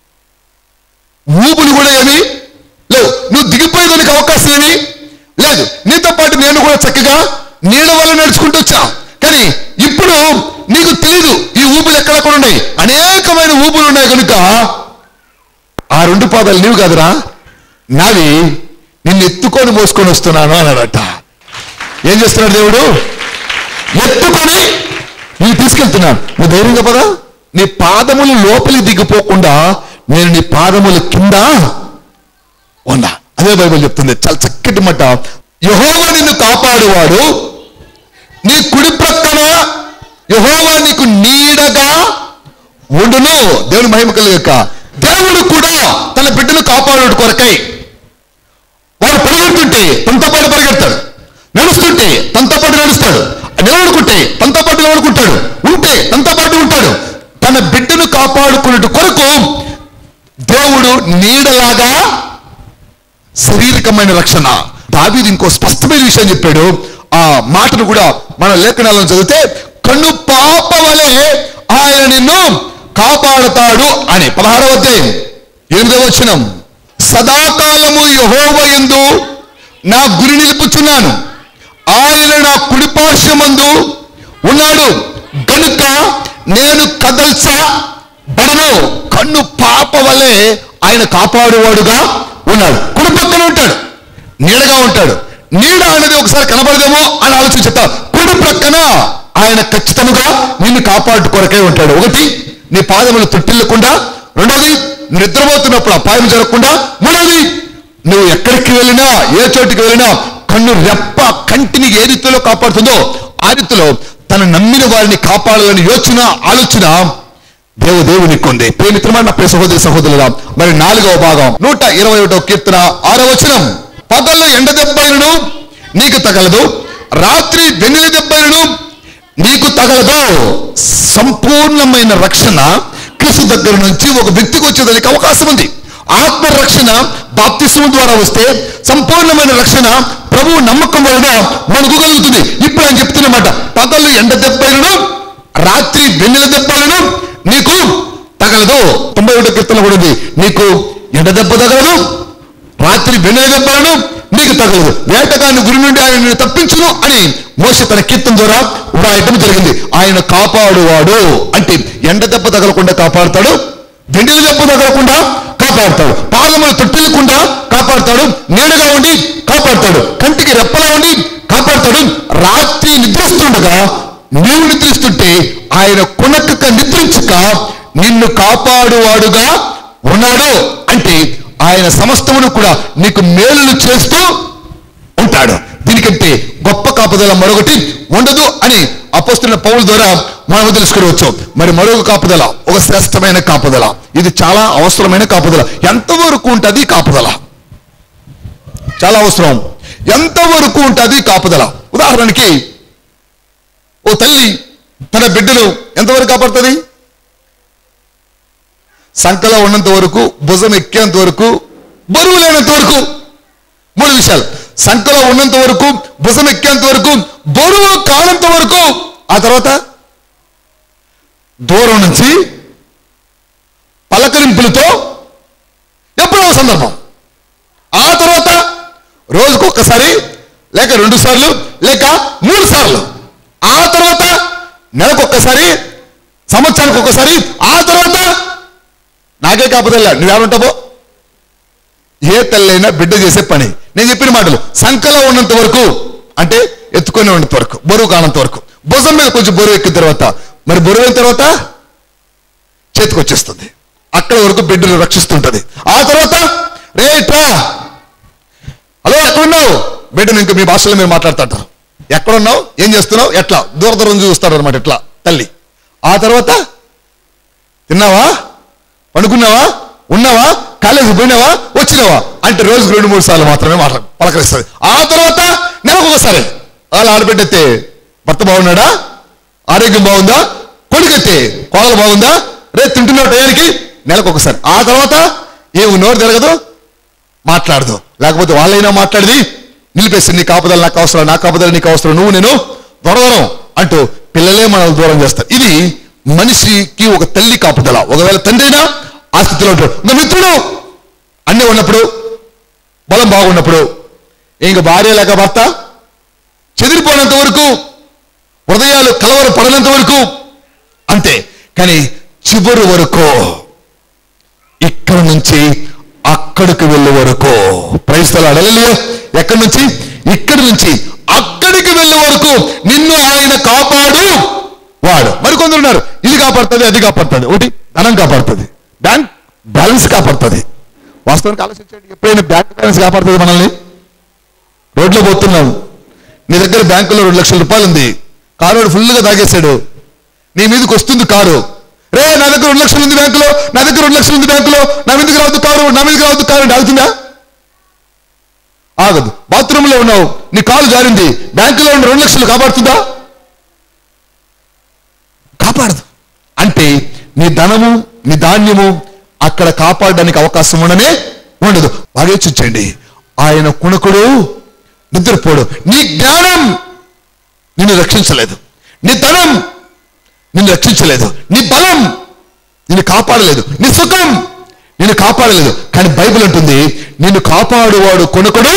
ఊపులు కూడా ఏమి లేవు, నువ్వు దిగిపోయేదానికి అవకాశం ఏమి లేదు. నీతో పాటు నేను కూడా చక్కగా నీళ్ళ వల్ల నడుచుకుంటూ వచ్చా. కానీ ఇప్పుడు నీకు తెలీదు ఈ ఊపులు ఎక్కడెక్కడ ఉన్నాయి, అనేకమైన ఊపులు ఉన్నాయి కనుక ఆ 2 పాదాలు నీవు కాదురా, నావి, నిన్ను ఎత్తుకొని మోసుకొని వస్తున్నాను అన్నాడట. ఏం చేస్తున్నాడు దేవుడు? ఎత్తుకొని నేను తీసుకెళ్తున్నాను, నువ్వు ధైర్యంగా పదా, నీ పాదములు లోపలికి దిగిపోకుండా నేను నీ పాదముల కింద ఉన్నా. అదే బైబిల్ చెప్తుంది, చాలా చక్కటి మాట. యెహోవా నిన్ను కాపాడువాడు, నీ కుడి ప్రక్కన యెహోవా నీకు నీడగా ఉండును. దేవుని మహిమ కలుగాక. దేవుడు కూడా తన బిడ్డను కాపాడు కొరకై వాడు పరిగెడుతుంటే తనతో పాటు పరిగెడతాడు, నడుస్తుంటే తనతో పాటు నడుస్తాడు, నిలబడుకుంటే తనతో పాటు నిలబడుకుంటాడు, ఉంటే తనతో పాటు ఉంటాడు. తన బిడ్డను కాపాడుకున్నట్టు కొరకు దేవుడు నీడలాగా శారీరకమైన రక్షణ. దావీదు ఇంకో స్పష్టమైన విషయం చెప్పాడు. ఆ మాటను కూడా మన లేఖనాలను చదివితే, కన్ను పాప వలె ఆయన నిన్ను కాపాడుతాడు అని. 16వ అధ్యాయం 8వ వచనం, సదాకాలము యెహోవా యందు నా గురి నిలుపుచున్నాను, ఆయన నా కుడిపార్శ్వమందు ఉన్నాడు గనుక నేను కదల్చబడను. కన్ను పాప వలె ఆయన కాపాడువాడుగా ఉన్నాడు. కుడి పక్కన ఉంటాడు, నీడగా ఉంటాడు. నీడ అనేది ఒకసారి కనబడదేమో అని ఆలోచించుతా. కుడి ప్రక్కన ఆయన ఖచ్చితంగా నిన్ను కాపాడు కొరకే ఉంటాడు. ఒకటి, నీ పాదములు తొట్టిల్లకుండా. రెండోది, నిద్రపోతున్నప్పుడు అపాయం జరగకుండా. మూడోది, నువ్వు ఎక్కడికి వెళ్ళినా ఏ చోటికి వెళ్ళినా కన్ను రెప్ప కంటిని ఏ రీతిలో కాపాడుతుందో ఆ రీతిలో తన నమ్మిన వారిని కాపాడాలని యోచన ఆలోచన దేవునికి ఉంది. ప్రేమిత్రమా, నా ప్రియ సహోదరి సహోదరులా, మరి 4వ భాగం 121వ కీర్తన 6వ వచనం, పగల్లో ఎండ దెబ్బలను నీకు తగలదు, రాత్రి వెన్నెల దెబ్బలను నీకు తగలదు. సంపూర్ణమైన రక్షణ క్రీస్తు దగ్గర నుంచి ఒక వ్యక్తికి వచ్చేదానికి అవకాశం ఉంది. ఆత్మరక్షణ బాప్తిస్మం ద్వారా వస్తే సంపూర్ణమైన రక్షణ ప్రభువు నమ్మకం వలన మనకు కలుగుతుంది. ఇప్పుడు ఆయన చెప్తున్నమాట, పగలు ఎండ దెబ్బలను రాత్రి వెన్నెల దెబ్బలను నీకు తగలదు. 91వ కీర్తన కూడా ఉంది, నీకు ఎండ దెబ్బ తగలదు, రాత్రి వెన్నెల దెబ్బలను నీకు తగలదు, వేటగాని గురి నుండి ఆయన తప్పించును అని మోషే తన కీర్తన ద్వారా వ్రాయటం జరిగింది. ఆయన కాపాడువాడు అంటే ఎండ దెబ్బ తగలకుండా కాపాడుతాడు, వెన్నెల దెబ్బ తగలకుండా కాపాడుతాడు, పాదములు తొట్టిల్లకుండా కాపాడుతాడు, నీడగా ఉండి కాపాడుతాడు, కంటికి రెప్పలా ఉండి కాపాడుతాడు. రాత్రి నిద్రిస్తుండగా నీవు నిద్రిస్తుంటే ఆయన కొనక్క నిద్రించక నిన్ను కాపాడువాడుగా ఉన్నాడు. అంటే ఆయన సమస్తమును కూడా నీకు మేలులు చేస్తూ ఉంటాడు. దీనికంటే గొప్ప కాపుదల మరొకటి ఉండదు అని అపోస్తలుడైన పౌలు ద్వారా మనం తెలుసుకోవచ్చు. మరి మరొక కాపుదల, ఒక శ్రేష్టమైన కాపుదల, ఇది చాలా అవసరమైన కాపుదల. ఎంతవరకు ఉంటుంది కాపుదల? చాలా అవసరం. ఎంతవరకు ఉంటుంది కాపుదల? ఉదాహరణకి ఓ తల్లి తన బిడ్డను ఎంతవరకు కాపాడుతుంది? సంకలో ఉన్నంత వరకు, భుజం ఎక్కేంత వరకు, బరువు లేనంత వరకు. 3 విషయాలు: సంకలో ఉన్నంత వరకు, భుజం ఎక్కేంత వరకు, బరువు కానంత వరకు. ఆ తర్వాత దూరం నుంచి పలకరింపులతో ఎప్పుడో సందర్భం. ఆ తర్వాత రోజుకు ఒక్కసారి, లేక 2 సార్లు, లేక 3 సార్లు. ఆ తర్వాత నెలకు ఒక్కసారి, సంవత్సరానికి ఒక్కసారి. ఆ తర్వాత నాకే కాపుదల్లా, నువ్వేమంటావో. ఏ తల్లైనా బిడ్డ చేసే పని నేను చెప్పిన మాటలు. సంకలో ఉన్నంత వరకు అంటే ఎత్తుకొని ఉన్నంత వరకు, బరువు కానంత వరకు. భుజం మీద కొంచెం బరువు ఎక్కిన తర్వాత, మరి బరువు అయిన తర్వాత చేతికి వచ్చేస్తుంది. అక్కడ వరకు బిడ్డను రక్షిస్తుంటది. ఆ తర్వాత రేట్రా, హలో ఎక్కడున్నావు? బిడ్డను ఇంకా మీ భాషలో మీరు మాట్లాడుతుంటారు. ఎక్కడున్నావు, ఏం చేస్తున్నావు, ఎట్లా దూరం చూస్తాడు అనమాట ఇట్లా తల్లి. ఆ తర్వాత తిన్నావా, పడుకున్నావా, ఉన్నావా, కాలేజీ పోయినావా, వచ్చినావా అంటే రోజుకు 2-3 సార్లు మాత్రమే పలకరిస్తుంది. ఆ తర్వాత నెలకు ఒకసారి వాళ్ళ ఆడబిడ్డెత్తే భర్త బాగున్నాడా, ఆరోగ్యం బాగుందా, కొడుకెత్తే కోడలు బాగుందా, రేపు తింటున్నావు టయానికి, నెలకు ఒకసారి. ఆ తర్వాత ఏమి నోరు తిరగదు, మాట్లాడదు. లేకపోతే వాళ్ళైనా మాట్లాడేది నిలిపేసి, నీ కాపుదల నాకు అవసరం, నా కాపుదల నీకు అవసరం, నువ్వు నేను దూరం అంటూ పిల్లలే మనల్ని దూరం చేస్తారు. ఇది మనిషికి ఒక తల్లి కాపుదల. ఒకవేళ తండ్రి అయినా ఆ స్థితిలో ఉంటాడు. ఇంకా మిత్రుడు అన్నీ ఉన్నప్పుడు, బలం బాగున్నప్పుడు, ఇంక భార్య లేక భర్త చెదిరిపోయినంత వరకు, హృదయాలు కలవర పడినంత వరకు అంతే. కానీ చివరి వరకు, ఇక్కడ నుంచి అక్కడికి వెళ్ళే వరకు, ప్రైజ్ ది లార్డ్, హల్లెలూయా. ఎక్కడి నుంచి? ఇక్కడి నుంచి అక్కడికి వెళ్ళే వరకు నిన్ను ఆయన కాపాడు వాడు. మరికొందరు ఉన్నారు, ఇది కాపాడుతుంది, అది కాపాడుతుంది. ఒకటి ధనం కాపాడుతుంది, బ్యాంక్ బ్యాలెన్స్ కాపాడుతుంది. వాస్తవానికి ఆలోచించండి, ఎప్పుడైనా బ్యాంక్ బ్యాలెన్స్ కాపాడుతుంది మనల్ని? రోడ్లో పోతున్నాం, నీ దగ్గర బ్యాంకులో 2 లక్షల రూపాయలు ఉంది, కారు ఫుల్గా తాగేశాడు, నీ మీదకి వస్తుంది కారు. రే, నా దగ్గర 2 లక్షలు ఉంది బ్యాంకులో, నా దగ్గర 2 లక్షలు ఉంది బ్యాంకులో, నా మీదకి రావద్దు కారు, నా మీదకి రావద్దు కారు అంటే ఆగుతుందా? ఆగదు. బాత్రూంలో ఉన్నావు, నీ కాలు జారింది, బ్యాంకులో ఉన్న 2 లక్షలు కాపాడుతుందా? కాపాడదు. అంటే నీ ధనము, నీ ధాన్యము అక్కడ కాపాడడానికి అవకాశం ఉండదు. బాగా చూచండి, ఆయన కుణకుడు నిద్రపోడు. నీ జ్ఞానం నిన్ను రక్షించలేదు, నీ ధనం నిన్ను రక్షించలేదు, నీ బలం నిన్ను కాపాడలేదు. నీ సుఖం నిన్ను కాపాడలేదు. కానీ బైబిల్ అంటుంది, నిన్ను కాపాడువాడు కొనుకడు,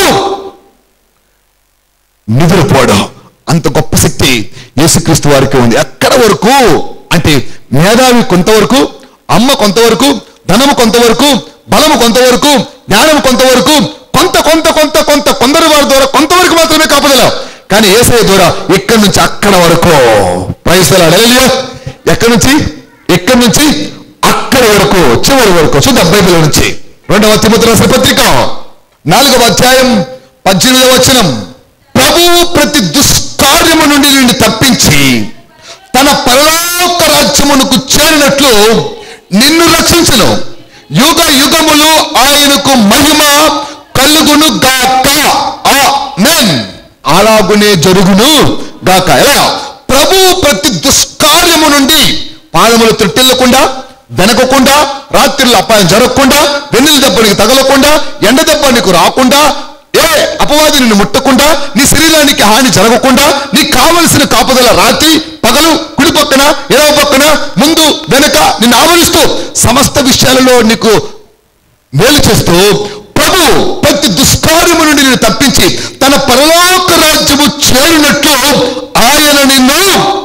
నిద్రపోడు. అంత గొప్ప శక్తి యేసుక్రీస్తు వారికి ఉంది. ఎక్కడ వరకు అంటే మేధావి కొంతవరకు, అమ్మ కొంతవరకు, ధనము కొంతవరకు, బలము కొంతవరకు, జ్ఞానం కొంతవరకు, కొందరి వారి ద్వారా కొంతవరకు మాత్రమే కాపాడల. కానీ యేసయ్య ద్వారా ఇక్కడి నుంచి అక్కడ వరకు. Praise the lord. హల్లెలూయా. ఎక్కడి నుంచి అక్కడి వరకు, చివరి వరకు. చూద్దాం బైబిల్ నుంచి 2వ తిమోతి రాసిన పత్రిక 4వ అధ్యాయం 18వ వచనం. ప్రభువు ప్రతి దుష్కార్యము నుండి నిన్ను తప్పించి తన పరలోక రాజ్యమునకు చేరినట్లు నిన్ను రక్షించును. యుగ యుగములు ఆయనకు మహిమ కలుగును గాక. ఆమేన్. అలాగునే జరుగును గాక. ఎలా? ప్రభువు ప్రతి దుష్కార్యము నుండి, పాదములు త్రుట్టిల్లకుండా, వెనకకుండా, రాత్రిలో అపాయం జరగకుండా, వెన్నెల దెబ్బ నీకు తగలకుండా, ఎండ దెబ్బ నీకు రాకుండా, ఏ అపవాది నిన్ను ముట్టకుండా, నీ శరీరానికి హాని జరగకుండా, నీకు కావలసిన కాపుదల రాత్రి పగలు, కుడి పక్కన ఎడవ పక్కన, ముందు వెనక నిన్ను ఆవరిస్తూ సమస్త విషయాలలో నీకు మేలు చేస్తూ ప్రభు ప్రతి దుష్కార్యము నుండి నిన్ను తప్పించి తన పరలోక రాజ్యము చేరినట్లు ఆయన నిన్ను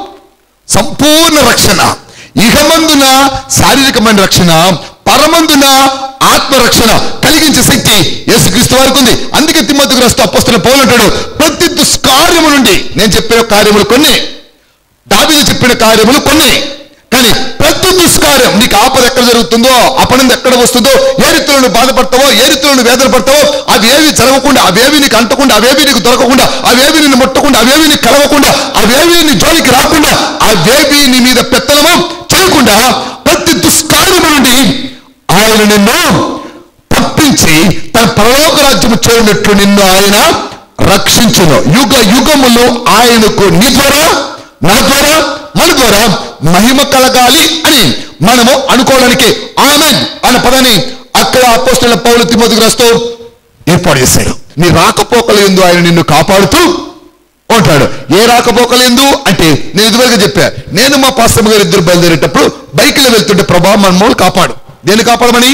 సంపూర్ణ రక్షణ, ఇహమందున శారీరకమైన రక్షణ, పరమందున ఆత్మరక్షణ కలిగించే శక్తి యేసుక్రీస్తు వారికి ఉంది. అందుకే తిమోతికి రాస్తూ అపోస్తలుడైన పౌలు అంటాడు, ప్రతి దుష్కార్యము నుండి. నేను చెప్పిన కార్యములు కొన్ని, దావీదు చెప్పిన కార్యములు కొన్ని, కానీ ప్రతి దుష్కార్యం, నీకు ఆపద ఎక్కడ జరుగుతుందో, అపనింద ఎక్కడ వస్తుందో, ఏ రీతిలో నువ్వు బాధపడతావో, ఏ రీతిలో నువ్వు వేదన పడతావో, అవేవి జరగకుండా, అవేవి నీకు అంటకుండా, అవేవి నీకు దొరకకుండా, అవేవి నిన్ను ముట్టకుండా, అవేవి నీకు కలవకుండా, అవేవి నీ జోలికి రాకుండా, అవేవి నీ మీద పెత్తనము చేయకుండా ప్రతి దుష్కార్యము నుండి ఆయన నిన్ను తప్పించి తన పరలోక రాజ్యము చేరినట్లు నిన్ను ఆయన రక్షించును. యుగ యుగములు ఆయనకు నీ ద్వారా, నా ద్వారా, మన ద్వారా మహిమ కలగాలి అని మనము అనుకోవడానికి ఆమేన్ అనే పదాన్ని అక్కడ అపోస్తలుడైన పౌలు తిమోతికి రాస్తూ ఏర్పాటు చేశాడు. నీ రాకపోకలు యందు ఆయన నిన్ను కాపాడుతూ ఉంటాడు. ఏ రాకపోకలు ఎందు అంటే, నేను ఇదివరకు చెప్పా, నేను మా పాస్టర్ గారు ఇద్దరు బయలుదేరేటప్పుడు బైక్లో వెళ్తుంటే, ప్రభా మనము కాపాడు. దేన్ని కాపాడమని?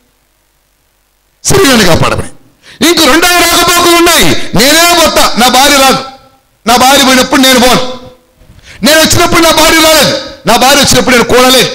శరీరాన్ని కాపాడమని. ఇంక 2వ రాకపోకలు ఉన్నాయి. నేనే పోతా, నా భార్య రాదు. నా భార్య పోయినప్పుడు నేను పోను. నేను వచ్చినప్పుడు నా భార్య రాలేదు. నా భార్య వచ్చినప్పుడు నేను కూడలేదు.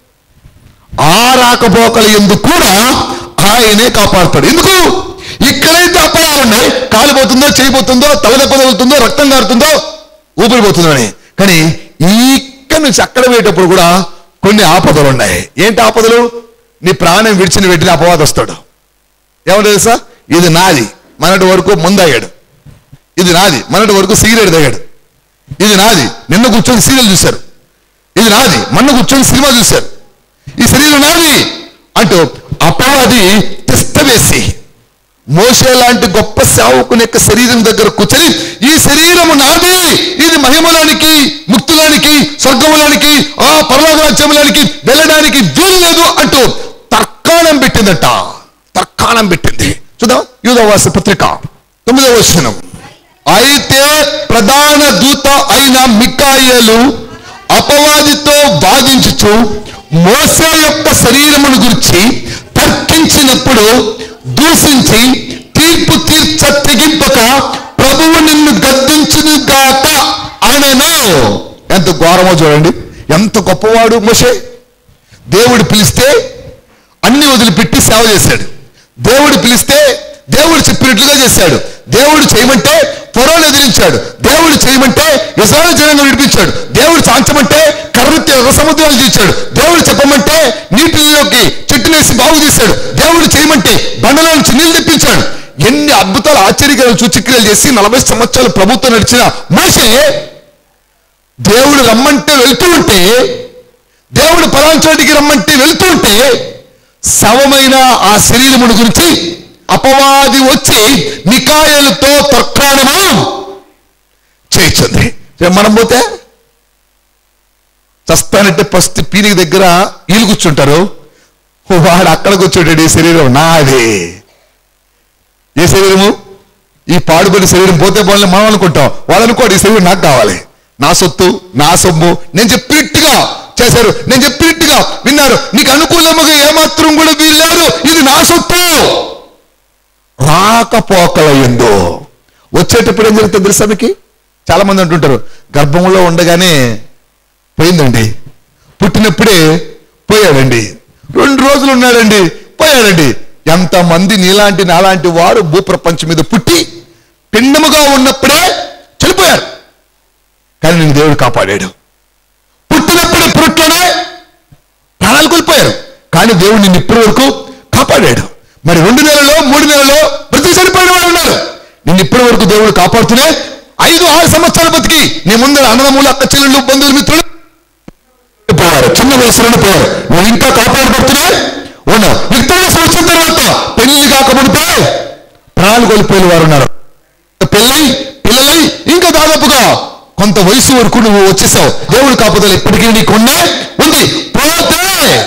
ఆ రాకపోకలు ఎందుకు కూడా ఆయనే కాపాడుతాడు. ఎందుకు? ఇక్కడైతే అపాయాలు ఉన్నాయి, కాలిపోతుందో, చేయబోతుందో, తలదెబ్బ తగులుతుందో, రక్తం కారుతుందో, ఊపిరిపోతుందో అని. కానీ ఇక్కడ నుంచి అక్కడ పోయేటప్పుడు కూడా కొన్ని ఆపదలు ఉన్నాయి. ఏంటి ఆపదలు? నీ ప్రాణం విడిచిన పెట్టిన అపవాది వస్తాడు. ఏమంటే తెలుసా? ఇది నాది, మనటి వరకు ముందయ్యాడు. ఇది నాది, మనటి వరకు సిగరెట్ తాగాడు. ఇది నాది, నిన్న కూర్చొని సీరియల్ చూశారు. ఇది నాది, మొన్న కూర్చొని సినిమా చూశారు. ఈ శరీరం నాది అంటూ అపవాది తిష్ట వేసి మోషే లాంటి గొప్ప సేవకుని యొక్క శరీరం దగ్గర కూర్చొని, ఈ శరీరము నాది, ఇది మహిమలోనికి, ముక్తులోనికి, స్వర్గములోనికి, ఆ పరలోక రాజ్యములోనికి వెళ్ళడానికి వీలు లేదు అంటూ తర్కాణం పెట్టిందట. తర్కాణం పెట్టింది. చూద్దాం యూదావాస పత్రిక 9వ వచనం. అయితే ప్రధాన దూత అయిన మికాయేలు అపవాదితో వాదించుచు మోసే యొక్క శరీరమును గురించి తర్కించినప్పుడు దూషించి తీర్పు తెగింపక ప్రభువు నిన్ను గద్దించును గాక అనెను. ఎంత ఘోరమో చూడండి. ఎంత గొప్పవాడు మోషే. దేవుడు పిలిస్తే అన్ని వదిలిపెట్టి సేవ చేశాడు. దేవుడు పిలిస్తే దేవుడు చెప్పినట్లుగా చేశాడు. దేవుడు చేయమంటే ఫరోను ఎదిరించాడు. దేవుడు చేయమంటే ఇశ్రాయేలు జనాంగం విడిపించాడు. దేవుడు చాంచమంటే కర్రెత్తి సముద్రాలు తీర్చాడు. దేవుడు చెప్పమంటే నీటిలోకి చెట్టునేసి బాగు తీశాడు. దేవుడు చేయమంటే బండలో నుంచి నీళ్ళు తెప్పించాడు. ఎన్ని అద్భుతాలు, ఆశ్చర్యకాలు, సూచక్రియలు చేసి 40 సంవత్సరాలు ప్రభుత్వం నడిచిన మోషే దేవుడు రమ్మంటే వెళ్తూ ఉంటే, దేవుడు పలానా చోటికి రమ్మంటే వెళ్తూ ఉంటే, శవమైన ఆ శరీరమును గురించి అపవాది వచ్చి మికాయేలుతో తర్కాణము చేయించింది. మనం పోతే చస్తానంటే ఫస్ట్ పీనిక దగ్గర వీళ్ళు కూర్చుంటారు. వాడు అక్కడ కూర్చుంటాడు. ఈ శరీరం నాది. ఏ శరీరము? ఈ పాడుబడి శరీరం పోతే పోవాలని మనం అనుకుంటాం. వాళ్ళు అనుకోడు, ఈ శరీరం నాకు కావాలి, నా సొత్తు, నా సొమ్ము. నేను చెప్పినట్టుగా చేశారు. నేను చెప్పినట్టుగా విన్నారు. నీకు అనుకూలముగా ఏమాత్రం కూడా వీల్లేదు. ఇది నా సొత్తు. రాకపోకల యందు వచ్చేటప్పుడు ఏం జరుగుతుంది తెలుసా మీకు? చాలా మంది అంటుంటారు, గర్భంలో ఉండగానే పోయిందండి, పుట్టినప్పుడే పోయాడండి, 2 రోజులు ఉన్నాడండి, పోయాడండి. ఎంతమంది నీలాంటి నాలాంటి వారు భూప్రపంచం మీద పుట్టి పిండముగా ఉన్నప్పుడే చనిపోయారు. కానీ నేను దేవుడు కాపాడాడు. పుట్టినప్పుడే పురుట్లోనే ప్రాణాలు కోల్పోయారు. కానీ దేవుడు నిన్ను ఇప్పటి వరకు కాపాడాడు. మరి 2 నెలల్లో 3 నెలల్లో ప్రతి చనిపోయిన వారు ఉన్నారు. నిన్ను ఇప్పటి వరకు దేవుడు కాపాడుతూనే 5-6 సంవత్సరాల బతికి నీ ముందర అన్నదమ్ములు, అక్క చెల్లెళ్ళు, బంధువులు, మిత్రులు పోయారు, చిన్న వయసులోనే పోయారు. నువ్వు ఇంకా కాపాడబడుతూనే ఉన్నావు. 30 సంవత్సరం తర్వాత పెళ్లి కాకపోతే ప్రాణాలు కోల్పోయిన వారు ఉన్నారు. పిల్లలై ఇంకా దాదాపుగా కొంత వయసు వరకు నువ్వు వచ్చేసావు. దేవుడు కాపుదల ఇప్పటికీ నీకున్నే ఉంది. పోతే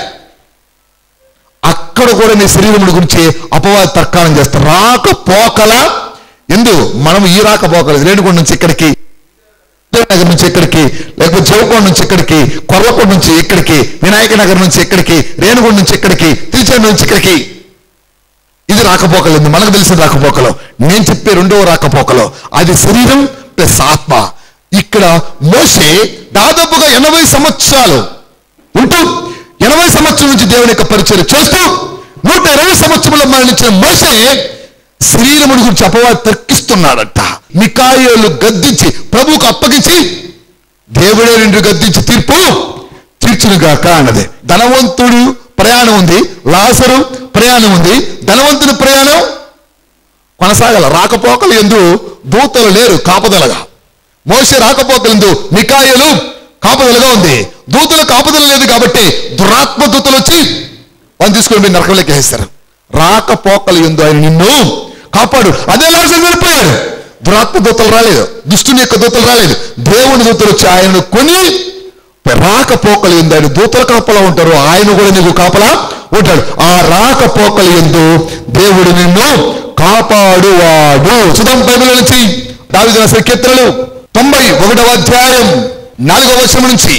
అక్కడ కూడా నీ శరీరముడి గురించి అపవాద తర్కాణం చేస్తారు. రాకపోకల ఎందు మనం ఈ రాకపోకలు రేణుగుండ నుంచి ఇక్కడికి, నగర్ నుంచి ఇక్కడికి, లేకపోతే జవకోట నుంచి ఇక్కడికి, కొర్లకోట నుంచి ఇక్కడికి, వినాయక నగర్ నుంచి ఇక్కడికి, రేణుగుండ నుంచి ఇక్కడికి, తిరుచారు నుంచి ఇక్కడికి, ఇది రాకపోకలు. మనకు తెలిసిన రాకపోకలు. నేను చెప్పే 2వ రాకపోకలు అది శరీరం ప్లస్ ఆత్మ. ఇక్కడ మోషే దాదాపుగా 80 సంవత్సరాలు ఉంటూ 80 సంవత్సరం నుంచి దేవుని యొక్క పరిచయం చేస్తూ 120 సంవత్సరంలో మరణించిన మోషే శరీరముడి గురించి అపవాద తర్కిస్తున్నాడట. మికాయేలు గద్దించి ప్రభువుకు అప్పగించి దేవుడే నిన్ను గద్దించి తీర్పు తీర్చునుగాక అన్నది. ధనవంతుడు ప్రయాణం ఉంది, లాజరు ప్రయాణం ఉంది. ధనవంతుని ప్రయాణం కొనసాగల. రాకపోకలు యందు దూతలు లేరు కాపుదలగా. మోషే రాకపోకలందు మికాయేలు కాపుదలుగా ఉంది. దూతలు కాపుదల లేదు కాబట్టి దురాత్మ దూతలు వచ్చి వాళ్ళు తీసుకొని మీరు నరకంలోకి వేస్తారు. రాకపోకలు యందు ఆయన నిన్ను కాపాడు. అదే లాజరు వెళ్ళిపోయాడు. దురాత్మ దూతలు రాలేదు, దుష్టుని యొక్క దూతలు రాలేదు, దేవుని దూతలు వచ్చి ఆయనను కొని రాకపోకలు యందు ఆయన దూతల కాపలా ఉంటారు, ఆయన కూడా నీకు కాపలా ఉంటాడు. ఆ రాకపోకలు యందు దేవుడు నిన్ను కాపాడువాడు. సుధం బైబిల్ నుంచి దావీదు రాసిన కీర్తనలు 91వ అధ్యాయం 4వ వచనం నుంచి,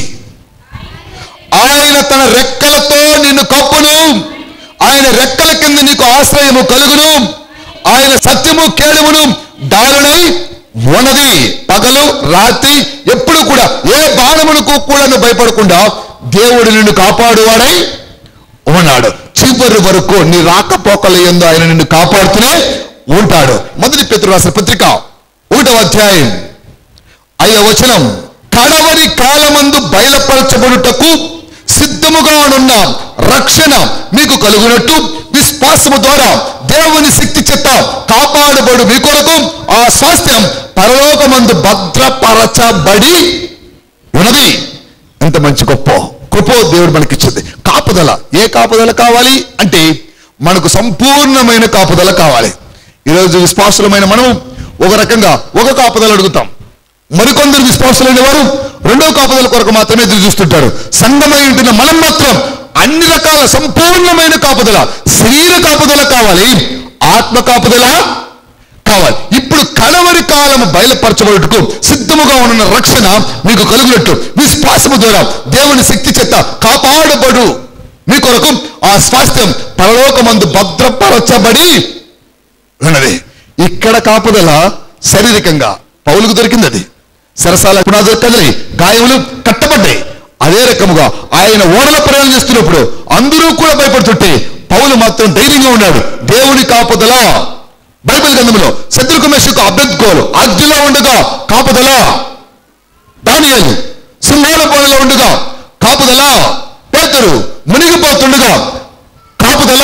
ఆయన తన రెక్కలతో నిన్ను కప్పును, ఆయన రెక్కల కింద నీకు ఆశ్రయము కలుగును, ఆయన సత్యము కేడమును దారుణై ఉన్నది. పగలు రాత్రి ఎప్పుడు కూడా ఏ బాణమునకు కూడా నువ్వు భయపడకుండా దేవుడు నిన్ను కాపాడువాడై ఉన్నాడు. చివరి వరకు నీ రాకపోకల యందు ఆయన నిన్ను కాపాడుతూనే ఉంటాడు. మొదటి పేతురు రాసిన పత్రిక 1వ అధ్యాయం 5వ వచనం, కడవరి కాలమందు బయలుపరచబడుటకు సిద్ధముగా ఉన్న రక్షణ మీకు కలుగునట్టు విశ్వాసము ద్వారా దేవుని శక్తి చేత కాపాడబడు మీ కొరకు ఆ స్వాస్థ్యం పరలోకమందు భద్రపరచబడి ఉన్నది. ఎంత మంచి గొప్ప కృప దేవుడు మనకిచ్చింది. కాపుదల. ఏ కాపుదల కావాలి అంటే మనకు సంపూర్ణమైన కాపుదల కావాలి. ఈరోజు విశ్వాసులమైన మనం ఒక రకంగా ఒక కాపుదల అడుగుతాం. మరికొందరు విశ్వాసులైన వారు 2వ కాపుదల కొరకు మాత్రమే ఎదురు చూస్తుంటారు. సంఘమై ఉంటున్న మనం మాత్రం అన్ని రకాల సంపూర్ణమైన కాపుదల, శరీర కాపుదల కావాలి, ఆత్మ కాపుదల కావాలి. ఇప్పుడు కడవరి కాలము బయలుపరచబడుటకు సిద్ధముగా ఉన్న రక్షణ మీకు కలుగునట్టు విశ్వాసము ద్వారా దేవుని శక్తి చేత కాపాడబడు మీ కొరకు ఆ స్వాస్థ్యం పరలోకమందు భద్రపరచబడి ఉన్నది. ఇక్కడ కాపుదల శారీరకంగా పౌలుకు దొరికింది. అది సరసాల పునాదులు కదిలి గాయములు కట్టబడ్డాయి. అదే రకముగా ఆయన ఓడల ప్రయాణం చేస్తున్నప్పుడు అందరూ కూడా భయపడుతుంటే పౌలు మాత్రం ధైర్యంగా ఉన్నాడు. దేవుని కాపుదల. బైబిల్ గ్రంథంలో శత్రుకు మెషకు అభ్యర్థుకోలు అగ్నిలో ఉండగా కాపుదల, దానియేలు సింహాల బోనలో ఉండగా కాపుదల, పేతురు మునిగిపోతుండగా కాపుదల.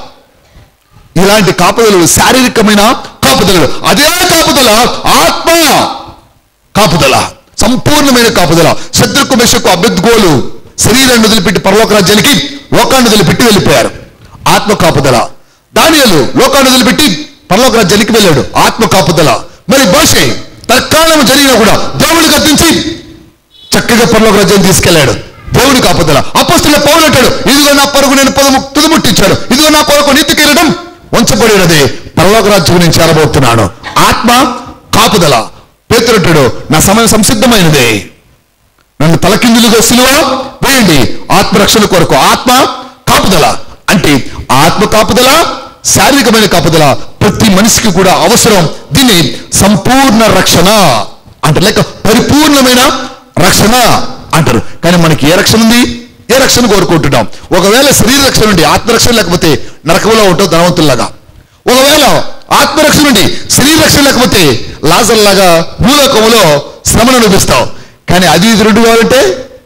ఇలాంటి కాపుదలలు శారీరకమైన కాపుదలలు. అదే కాపుదల ఆత్మ కాపుదల, సంపూర్ణమైన కాపుదల. శత్రుకు మెషకు అభ్యర్థుకోలు శరీరాన్ని వదిలిపెట్టి పరలోక రాజ్యానికి లోకాన్ని వదిలిపెట్టి వెళ్ళిపోయారు. ఆత్మ కాపుదల. దానియేలు లోకాన్ని వదిలిపెట్టి పరలోక రాజ్యానికి వెళ్ళాడు. ఆత్మ కాపుదల. మరి మోషే తర్కాణం జరిగినా కూడా దేవుడిని గద్దించి చక్కగా పరలోక రాజ్యాన్ని తీసుకెళ్లాడు. దేవుడి కాపుదల. అపోస్తలుడైన పౌలు అంటాడు, ఇదిగో నా పరుగు నేను తుదముట్టించాడు, ఇదిగో నా కొరకు నీతి కిరీటం ఉంచబడినది, పరలోక రాజ్యం నేను చేరబోతున్నాను. ఆత్మ కాపుదల. పేతురు అంటాడు, నా సమయం సంసిద్ధమైనది, నన్ను తలకిందులుగా సిలువ వేయండి. ఆత్మరక్షణ కొరకు ఆత్మ కాపుదల అంటే ఆత్మ కాపుదల, శారీరకమైన కాపుదల ప్రతి మనిషికి కూడా అవసరం. దీన్ని సంపూర్ణ రక్షణ అంటారు, లేక పరిపూర్ణమైన రక్షణ అంటారు. కానీ మనకి ఏ రక్షణ ఉంది? ఏ రక్షణ కోరుకుంటున్నాం? ఒకవేళ శరీర రక్షణ ఉండి ఆత్మరక్షణ లేకపోతే నరకంలో ఉంటావు ధనవంతుల్లాగా. ఒకవేళ ఆత్మరక్షణ ఉండి శరీర రక్షణ లేకపోతే లాజర్లాగా భూలోకములో శ్రమను అనుభవిస్తావు. కానీ అది ఇది రెండు కావాలంటే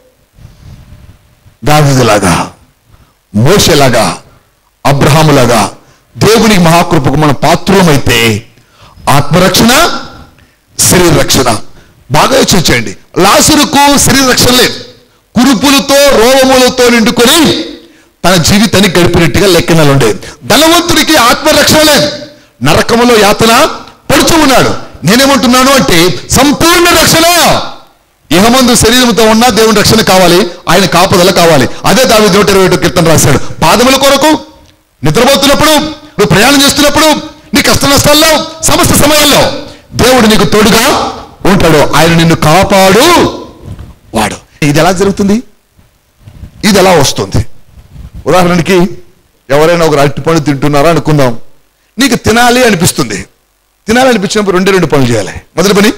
దావీదులాగా, మోషేలాగా, అబ్రహాములాగా దేవునికి మహాకృపకు మన పాత్రులమైతే ఆత్మరక్షణ, శరీర రక్షణ బాగా యోచించండి. లాజరుకు శరీర రక్షణ లేదు, కురుపులతో రోగములతో నిండుకొని తన జీవితాన్ని గడిపినట్టుగా లెక్కనలు ఉండేది. ధనవంతుడికి ఆత్మరక్షణ లేదు, నరకములో యాతన పడుతూ ఉన్నాడు. నేనేమంటున్నాను అంటే సంపూర్ణ రక్షణ. ఇహమందు శరీరంతో ఉన్నా దేవుని రక్షణ కావాలి, ఆయన కాపుదల కావాలి. అదే దావీదు 121 కీర్తన రాశాడు. పాదముల కొరకు నిద్రపోతున్నప్పుడు, నువ్వు ప్రయాణం చేస్తున్నప్పుడు, నీ కష్ట నష్టాల్లో, సమస్త సమయాల్లో దేవుడు నీకు తోడుగా ఉంటాడు. ఆయన నిన్ను కాపాడు వాడు. ఇది ఎలా జరుగుతుంది? ఇది ఎలా వస్తుంది? ఉదాహరణకి ఎవరైనా ఒక అరటి పండు తింటున్నారా అనుకుందాం. నీకు తినాలి అనిపిస్తుంది. తినాలి అనిపించినప్పుడు రెండు పనులు చేయాలి. మొదటి పని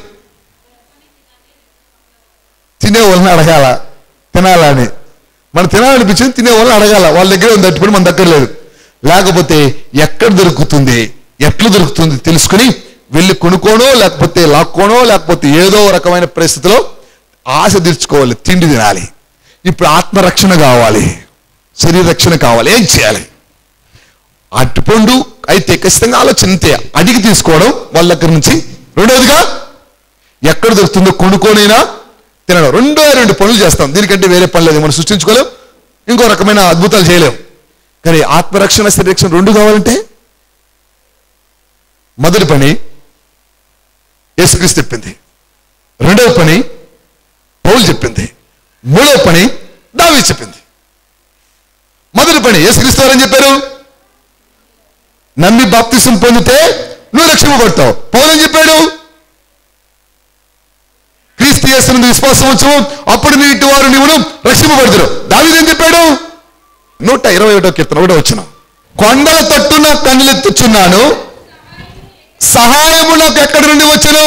తినే వాళ్ళని అడగాల తినాలా అని. మనం తినాలనిపించింది తినే వాళ్ళని అడగాల. వాళ్ళ దగ్గర ఉంది అరటి పండు, మన దగ్గర లేదు. లేకపోతే ఎక్కడ దొరుకుతుంది, ఎట్లా దొరుకుతుంది తెలుసుకుని వెళ్ళి కొనుక్కోనో, లేకపోతే లాక్కోనో, లేకపోతే ఏదో రకమైన పరిస్థితిలో ఆశ తీర్చుకోవాలి, తిండి తినాలి. ఇప్పుడు ఆత్మరక్షణ కావాలి, శరీర రక్షణ కావాలి. ఏం చేయాలి? అరటిపండు అయితే ఖచ్చితంగా ఆలోచన అడిగి తీసుకోవడం వాళ్ళ దగ్గర నుంచి. రెండవదిగా ఎక్కడ దొరుకుతుందో కొనుక్కోనైనా తినడం. రెండు పనులు చేస్తాం. దీనికంటే వేరే పని లేదు. మనం సృష్టించుకోలేం, ఇంకో రకమైన అద్భుతాలు చేయలేం. కానీ ఆత్మరక్షణ, శరీరరక్షణ రెండు కావాలంటే మొదటి పని యేసుక్రీస్తు చెప్పింది, రెండవ పని పౌలు చెప్పింది, మూడవ పని దావీదు చెప్పింది. మొదటి పని యేసుక్రీస్తు వారు ఏం చెప్పారు? నమ్మి బాప్తిసం పొందితే నువ్వు రక్షింపబడతావు. పౌలు ఏం చెప్పాడు? క్రీస్తు యేసునందు విశ్వాసం ఉంచు, అప్పుడు నీ ఇంటి వారు నీవును రక్షింపబడతారు. దావీదు ఏం చెప్పాడు? 121 కీర్తన 1వ వచనం, కొండల తట్టున కన్నులెత్తుచున్నాను, సహాయము నాకు ఎక్కడి నుండి వచ్చును?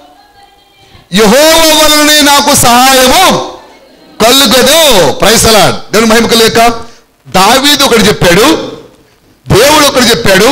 యెహోవా వలనే నాకు సహాయము కలుగదు. Praise the lord. దేవుని మహిమ కలుగాక. దావీదు ఒకటి చెప్పాడు, దేవుడు ఒకటి చెప్పాడు,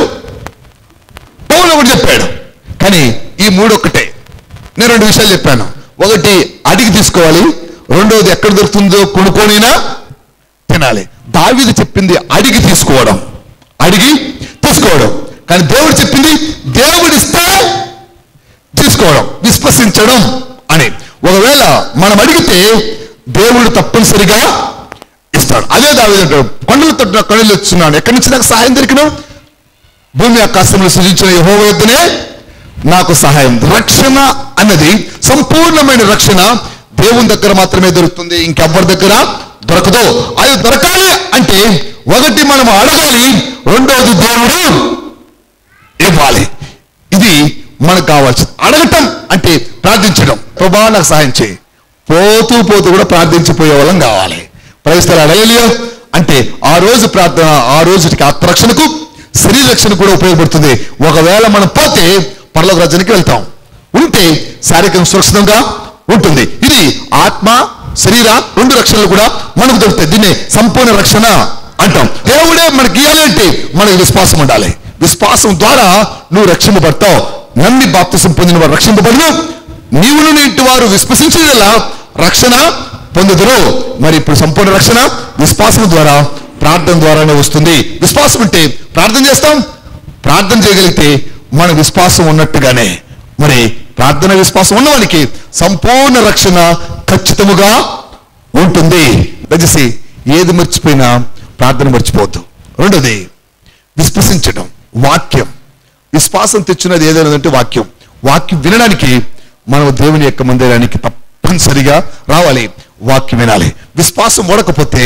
పౌలు ఒకటి చెప్పాడు. కానీ ఈ మూడు ఒక్కటే. నేను రెండు విషయాలు చెప్పాను. ఒకటి అడిగి తీసుకోవాలి, రెండవది ఎక్కడ దొరుకుతుందో కొనుక్కోనైనా తినాలి. దావీదు చెప్పింది అడిగి తీసుకోవడం, అడిగి తీసుకోవడం. కానీ దేవుడు చెప్పింది దేవుడిస్తే తీసుకోవడం, విశ్వసించడం అని. ఒకవేళ మనం అడిగితే దేవుడు తప్పనిసరిగా ఇస్తాడు. అదే దావీదు అంటాడు, కొండల తట్టున కన్నులు వచ్చున్నాను, ఎక్కడి నుంచి నాకు సహాయం దొరికినా? భూమి ఆకాశంలో సృజించిన యెహోవా యొద్దనే నాకు సహాయం. రక్షణ అన్నది, సంపూర్ణమైన రక్షణ దేవుని దగ్గర మాత్రమే దొరుకుతుంది, ఇంకెవ్వరి దగ్గర దొరకదు. అది దొరకాలి అంటే ఒకటి మనం అడగాలి, రెండోది దేవుడు ఇవ్వాలి. ఇది మనకు కావాల్సింది. అడగటం అంటే ప్రార్థించడం. ప్రభా నాకు సహాయం చేయి. పోతూ కూడా ప్రార్థించిపోయే వాళ్ళం కావాలి. ప్రయత్నాలు అడగలియో అంటే ఆ రోజు ప్రార్థన, ఆ రోజుకి ఆత్మరక్షణకు, శరీర రక్షణ కూడా ఉపయోగపడుతుంది. ఒకవేళ మనం పోతే పరలోక రాజ్యానికి వెళ్తాం, ఉంటే శారీరకం సురక్షితంగా ఉంటుంది. ఇది ఆత్మ, శరీర రెండు రక్షణలు కూడా మనకు దొరుకుతాయి. దీన్ని సంపూర్ణ రక్షణ అంటాం. దేవుడే మనకి ఇవ్వాలంటే మనకి విశ్వాసం ఉండాలి. విశ్వాసం ద్వారా నువ్వు రక్షింపబడతావు. నమ్మి బాప్తిసం పొందిన వారు రక్షింపబడును, నీవును నీ ఇంటి వారు విశ్వసించేలా రక్షణ పొందుదురు. మరి ఇప్పుడు సంపూర్ణ రక్షణ విశ్వాసం ద్వారా, ప్రార్థన ద్వారానే వస్తుంది. విశ్వాసం ఉంటే ప్రార్థన చేస్తాం, ప్రార్థన చేయగలిగితే మన విశ్వాసం ఉన్నట్టుగానే మరి ప్రార్థన విశ్వాసం ఉన్నవానికి సంపూర్ణ రక్షణ ఖచ్చితముగా ఉంటుంది. దయచేసి ఏది మర్చిపోయినా ప్రార్థన మర్చిపోవద్దు. రెండోది విశ్వసించడం. వాక్యం విశ్వాసం తెచ్చినది ఏదైనా అంటే వాక్యం. వాక్యం వినడానికి మనం దేవుని యొక్క మందిరానికి తప్పనిసరిగా రావాలి, వాక్యం వినాలి. విశ్వాసం ఓడకపోతే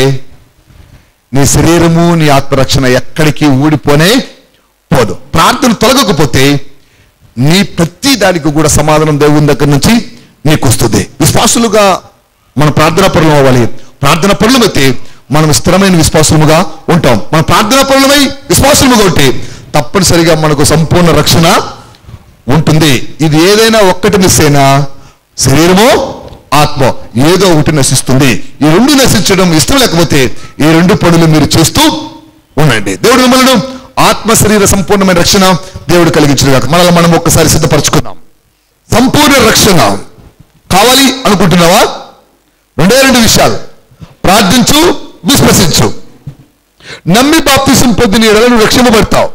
నీ శరీరము, నీ ఆత్మరక్షణ ఎక్కడికి ఊడిపోనే పోదు. ప్రార్థన తొలగకపోతే నీ ప్రతి దానికి కూడా సమాధానం దేవుని దగ్గర నుంచి నీకు వస్తుంది. విశ్వాసులుగా మనం ప్రార్థనా పరులం అవ్వాలి. ప్రార్థనా పరులమైతే మనం స్థిరమైన విశ్వాసముగా ఉంటాం. మన ప్రార్థనా పరులమై విశ్వాసముగా ఉంటే తప్పనిసరిగా మనకు సంపూర్ణ రక్షణ ఉంటుంది. ఇది ఏదైనా ఒక్కటి మిస్ అయినా శరీరమో ఆత్మ ఏదో ఒకటి నశిస్తుంది. ఈ రెండు నశించడం ఇష్టం లేకపోతే ఈ రెండు పనులు మీరు చేస్తూ ఉండండి. దేవుడు మిమ్మల్ని ఆత్మ శరీర సంపూర్ణమైన రక్షణ దేవుడు కలిగించుగాక. మనల్ని మనం ఒక్కసారి సిద్ధపరచుకుందాం. సంపూర్ణ రక్షణ కావాలి అనుకుంటున్నావా? రెండు విషయాలు: ప్రార్థించు, విశ్వసించు. నమ్మి బాప్తిసం పొందిన యెడల నువ్వు రక్షింపబడతావు.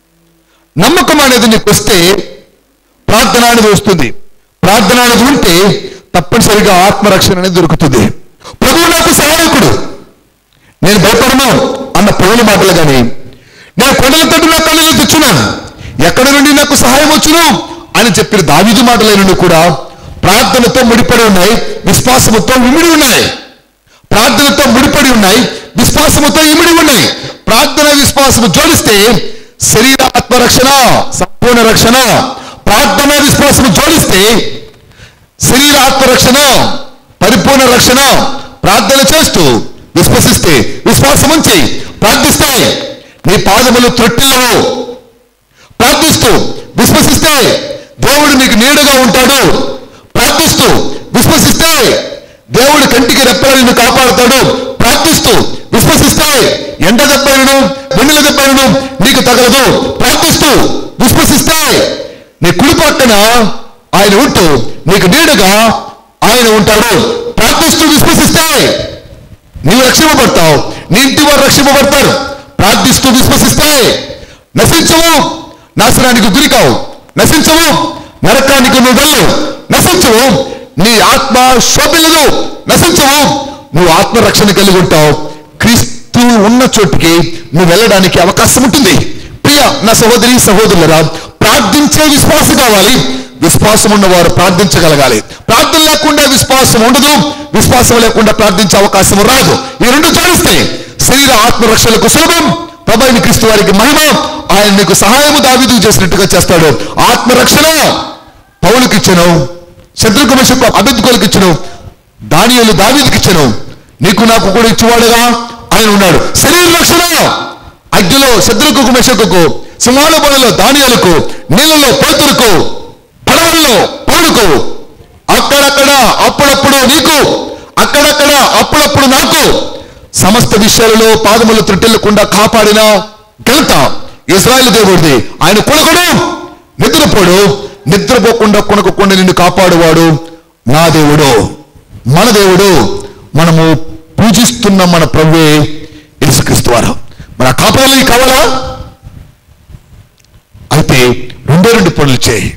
నమ్మకం అనేది నీకు వస్తే ప్రార్థన అనేది వస్తుంది. ప్రార్థన అనేది ఉంటే తప్పనిసరిగా ఆత్మరక్షణ అనేది దొరుకుతుంది. ప్రభువు నాకు సహాయకుడు, నేను భయపడను అన్న పౌలు మాటలు కానీ, నేను కొండల తట్టు నా కళ్ళలో తెచ్చున్నాను, ఎక్కడి నుండి నాకు సహాయం వచ్చును అని చెప్పిన దావీదు మాటలైన కూడా ప్రార్థనతో ముడిపడి ఉన్నాయి, విశ్వాసముతో ఇమిడి ఉన్నాయి. ప్రార్థనతో ముడిపడి ఉన్నాయి, విశ్వాసముతో ఇమిడి ఉన్నాయి. ప్రార్థన విశ్వాసము జోడిస్తే శరీర ఆత్మరక్షణ, సంపూర్ణ రక్షణ. ప్రార్థన విశ్వాసము జోడిస్తే శరీర ఆత్మరక్షణ, పరిపూర్ణ రక్షణ. ప్రార్థన చేస్తూ విశ్వసిస్తే, విశ్వాసం ఉంచి ప్రార్థిస్తే నీ పాదములు త్రొట్టిల్లవు. ప్రార్థిస్తూ విశ్వసిస్తే దేవుడు నీకు నీడగా ఉంటాడు. ప్రార్థిస్తూ విశ్వసిస్తే దేవుడు కంటికి రెప్పల నిన్ను కాపాడుతాడు. ప్రార్థిస్తూ విశ్వసిస్తే ఎండ దెబ్బలను, వెన్నెల దెబ్బలను నీకు తగలదు. ప్రార్థిస్తూ విశ్వసిస్తే నీ కుడి పక్కన ఆయన ఉంటూ నీకు నీడగా ఆయన ఉంటాడు. ప్రార్థిస్తూ విశ్వసిస్తే నీవు రక్షింపబడతావు, నీ ఇంటి వారు రక్షింపబడతారు. ప్రార్థిస్తూ విశ్వసిస్తే నశించవు, నాశనానికి గురికావు. నశించవు, నరకానికి నువ్వు వెళ్ళు. నశించవు, నీ ఆత్మ శోభిల్లదు. నశించవు, నువ్వు ఆత్మరక్షణ కలిగి ఉంటావు. క్రీస్తు ఉన్న చోటికి నువ్వు వెళ్ళడానికి అవకాశం ఉంటుంది. ప్రియ నా సహోదరి సహోదరులరా, ప్రార్థించే విశ్వాసం కావాలి. విశ్వాసం ఉన్నవారు ప్రార్థించగలగాలి. ప్రార్థన లేకుండా విశ్వాసం ఉండదు, విశ్వాసం లేకుండా ప్రార్థించే అవకాశం రాదు. ఈ రెండు జోడిస్తే శరీర ఆత్మరక్షణకు సులభం, ప్రభువైన క్రీస్తు వారికి మహిమ. ఆయన నీకు సహాయము దావీదుకు చేసినట్టుగా చేస్తాడు. ఆత్మరక్షణ పౌలుకి ఇచ్చను, శత్రుకు మెషకు అబెద్దుకోలకు ఇచ్చను, దానియేలు దావీదుకి ఇచ్చను, నీకు నాకు కూడా ఇచ్చేవాడుగా ఆయన ఉన్నాడు. శరీర రక్షణ అగ్నిలో శత్రుకు మెషకు, సింహాల బలలో దానియేలుకు, నీళ్ళలో పేతురుకు, పడవల్లో పౌలుకు, అక్కడక్కడ అప్పుడప్పుడు నీకు, అక్కడక్కడ అప్పుడప్పుడు నాకు, సమస్త విషయాలలో పాదములు త్రుటిల్లకుండా కాపాడిన ఘనత ఇశ్రాయేలు దేవుడిది. ఆయన కొనకుడు, నిద్రపోడు, నిద్రపోకుండా కొనకుండా నిన్ను కాపాడువాడు నా దేవుడు, మన దేవుడు. మనము పూజిస్తున్న మన ప్రభువే యేసుక్రీస్తు వారు. మన కాపాడాలి కావాలా? అయితే రెండు పనులు చేయి.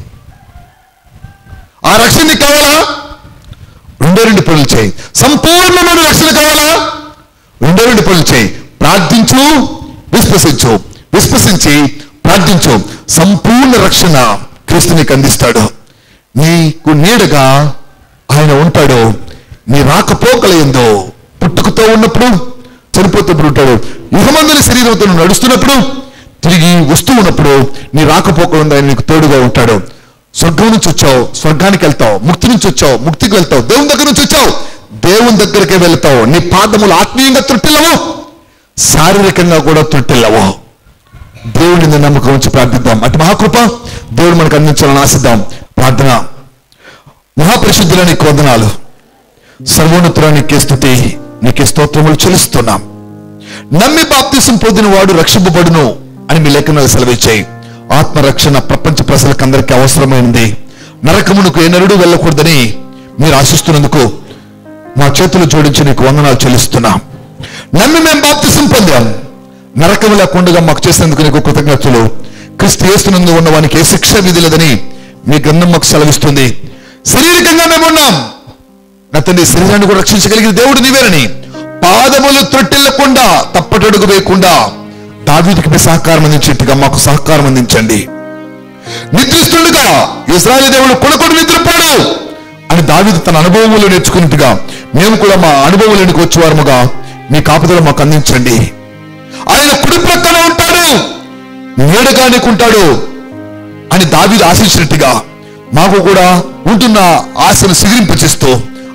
ఆ రక్షణ కావాలా? రెండు పనులు చేయి. సంపూర్ణమైన రక్షణ కావాలా? రెండు పనులు చేయి. ప్రార్థించు, విశ్వసించు. విశ్వసించి ప్రార్థించు. సంపూర్ణ రక్షణ క్రీస్తు నీకు అందిస్తాడు. నీకు నీడగా ఆయన ఉంటాడు. నీ రాకపోకల యందు, పుట్టుకతో ఉన్నప్పుడు, చనిపోతున్నప్పుడు ఉంటాడు. యుగమందుని శరీరంతో నడుస్తున్నప్పుడు, తిరిగి వస్తూ ఉన్నప్పుడు నీ రాకపోకలు ఆయన నీకు తోడుగా ఉంటాడు. స్వర్గం నుంచి వచ్చావు, స్వర్గానికి వెళ్తావు. ముక్తి నుంచి వచ్చావు, ముక్తికి వెళ్తావు. దేవుని దగ్గర నుంచి వచ్చావు, దేవుని దగ్గరికే వెళ్తావు. నీ పాదములు ఆత్మీయంగా త్రుట్టిల్లవు, శారీరకంగా కూడా త్రుట్టిల్లవు. దేవుడిని నమ్మకం ఉంచి ప్రార్థిద్దాం. అటు మహాకృప దేవుడు మనకు అందించాలని ఆశిద్దాం. ప్రార్థన. మహాపరిశుద్ధుల నీకు వందనాలు, సర్వోన్నతుల నీకే స్తుతి, నీకే స్తోత్రములు చెల్లిస్తున్నాం. నమ్మి బాప్తిసం పొందిన వాడు రక్షింపబడును అని మీ లేఖనాలు సెలవిచ్చాయి. ఆత్మరక్షణ ప్రపంచ ప్రజలకు అందరికీ అవసరమైనది. నరకమునకు ఏ నరుడు వెళ్ళకూడదని మీరు ఆశిస్తున్నందుకు మా చేతులు జోడించి నీకు వందనాలు చెల్లిస్తున్నాం. నమ్మి మేము బాప్తిసం పొందాం, నరకము లేకుండా మాకు చేసినందుకు నీకు కృతజ్ఞతలు. క్రీస్తు యేసునందు ఉన్న వానికి ఏ శిక్ష విధి లేదని మీ గ్రంథం మాకు సెలవిస్తుంది. శారీరకంగా మేము ఉన్నాం, నా తండ్రి శరీరాన్ని కూడా రక్షించగలిగిన దేవుడు నీవేనని పాదములు త్రొట్టిల్లకుండా, తప్పటడుగు వేయకుండా దావీదుకి మీ సహకారం అందించేట్టుగా మాకు సహకారం అందించండి. నిద్రిస్తుండగా ఇశ్రాయేలు దేవుడు కొడుకుడు నిద్రపోడు అని దావీదు తన అనుభవములు నేర్చుకున్నట్టుగా మేము కూడా మా అనుభవంలోనికి వచ్చేవారముగా మీ కాపుదల మాకు అందించండి. ఆయన కుడి ప్రక్కన ఉంటాడు, నీడగా నీకుంటాడు అని దావీదు ఆశించినట్టుగా మాకు కూడా ఉంటున్న ఆశను సిగిరింపచేస్తూ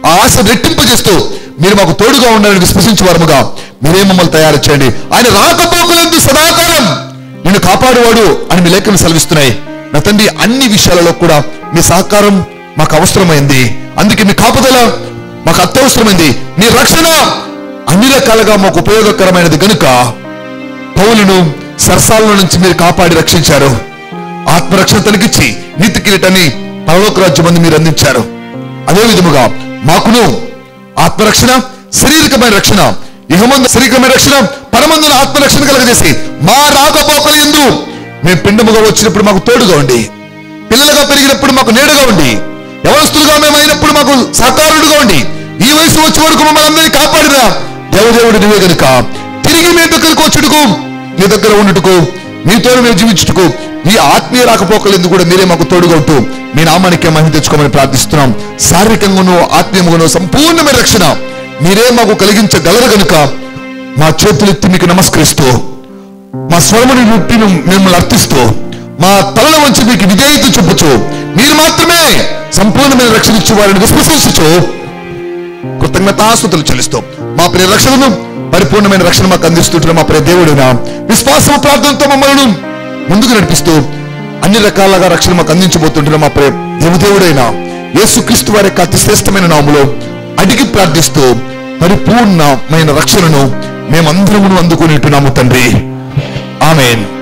ఆ ఆశ రెట్టింపజేస్తూ మీరు మాకు తోడుగా ఉండాలని విశ్వసించే వారముగా మీరే మమ్మల్ని తయారు చేయండి. ఆయన రాకపోకలందు సదాకాలం నిన్ను కాపాడువాడు అని మీ లేఖలు సెలవిస్తున్నాయి. నా తండ్రి, అన్ని విషయాలలో కూడా మీ సహకారం మాకు అవసరమైంది. అందుకే మీ కాపుదల మాకు అత్యవసరమైంది. మీ రక్షణ అన్ని రకాలుగా మాకు ఉపయోగకరమైనది కనుక పౌలును సరసాల నుంచి మీరు కాపాడి రక్షించారు. ఆత్మరక్షణ తొలగించి నీతి కిరీటాన్ని పరలోక రాజ్యమందు మీరు అందించారు. అదే విధముగా మాకును ఆత్మరక్షణ, శారీరకమైన రక్షణ, ఇహమందు శారీరకమైన రక్షణ, పరమందున ఆత్మరక్షణ కలగజేసి మా రాకపోకల యందు మేము పిండముగా వచ్చినప్పుడు మాకు తోడుగా ఉండి, పిల్లలుగా పెరిగినప్పుడు మాకు నీడగా ఉండి, యవనస్తులుగా మేము అయినప్పుడు మాకు సహకారుడుగా ఉండి, ఈ వయసు వచ్చే వరకు మమ్మల్ని అందరినీ కాపాడిన దేవదేవుడు నువ్వే కనుక తిరిగి మీ దగ్గరకు వచ్చుటకు, మీ దగ్గర ఉండుటకు, మీతో మేము జీవించుటకు ఈ ఆత్మీయ రాకపోకలందు కూడా మీరే మాకు తోడుగా ఉంటూ మీ నామానికి మహిమ తెచ్చుకోమని ప్రార్థిస్తున్నాం. శారీరకంగానూ ఆత్మీయంగానూ సంపూర్ణమైన రక్షణ మీరే మాకు కలిగించగలరు కనుక మా చేతులెత్తి మీకు నమస్కరిస్తూ, మా స్వరముని రూపిని మిమ్మల్ని అర్థిస్తూ, మా తలల వంచి మీకు విధేయత చూపుచు, మీరు మాత్రమే సంపూర్ణమైన రక్షణ ఇచ్చి వారిని విశ్వసించు కృతజ్ఞతాస్తుతులు చెల్లిస్తూ మా ప్రియ రక్షణను, పరిపూర్ణమైన రక్షణ మాకు అందిస్తుంటున్న మా ప్రియ దేవుడినా విశ్వాసం ప్రార్థనతో మమ్మల్ని ముందుకు నడిపిస్తూ అన్ని రకాలుగా రక్షణ మాకు అందించబోతుంటున్న మా ప్రియ దేవదేవుడైన యేసుక్రీస్తు వారి యొక్క అతి శ్రేష్టమైన నామములో అడిగి ప్రార్థిస్తూ పరిపూర్ణమైన రక్షణను మేమందరమును అందుకుని ఉంటున్నాము తండ్రి. ఆమేన్.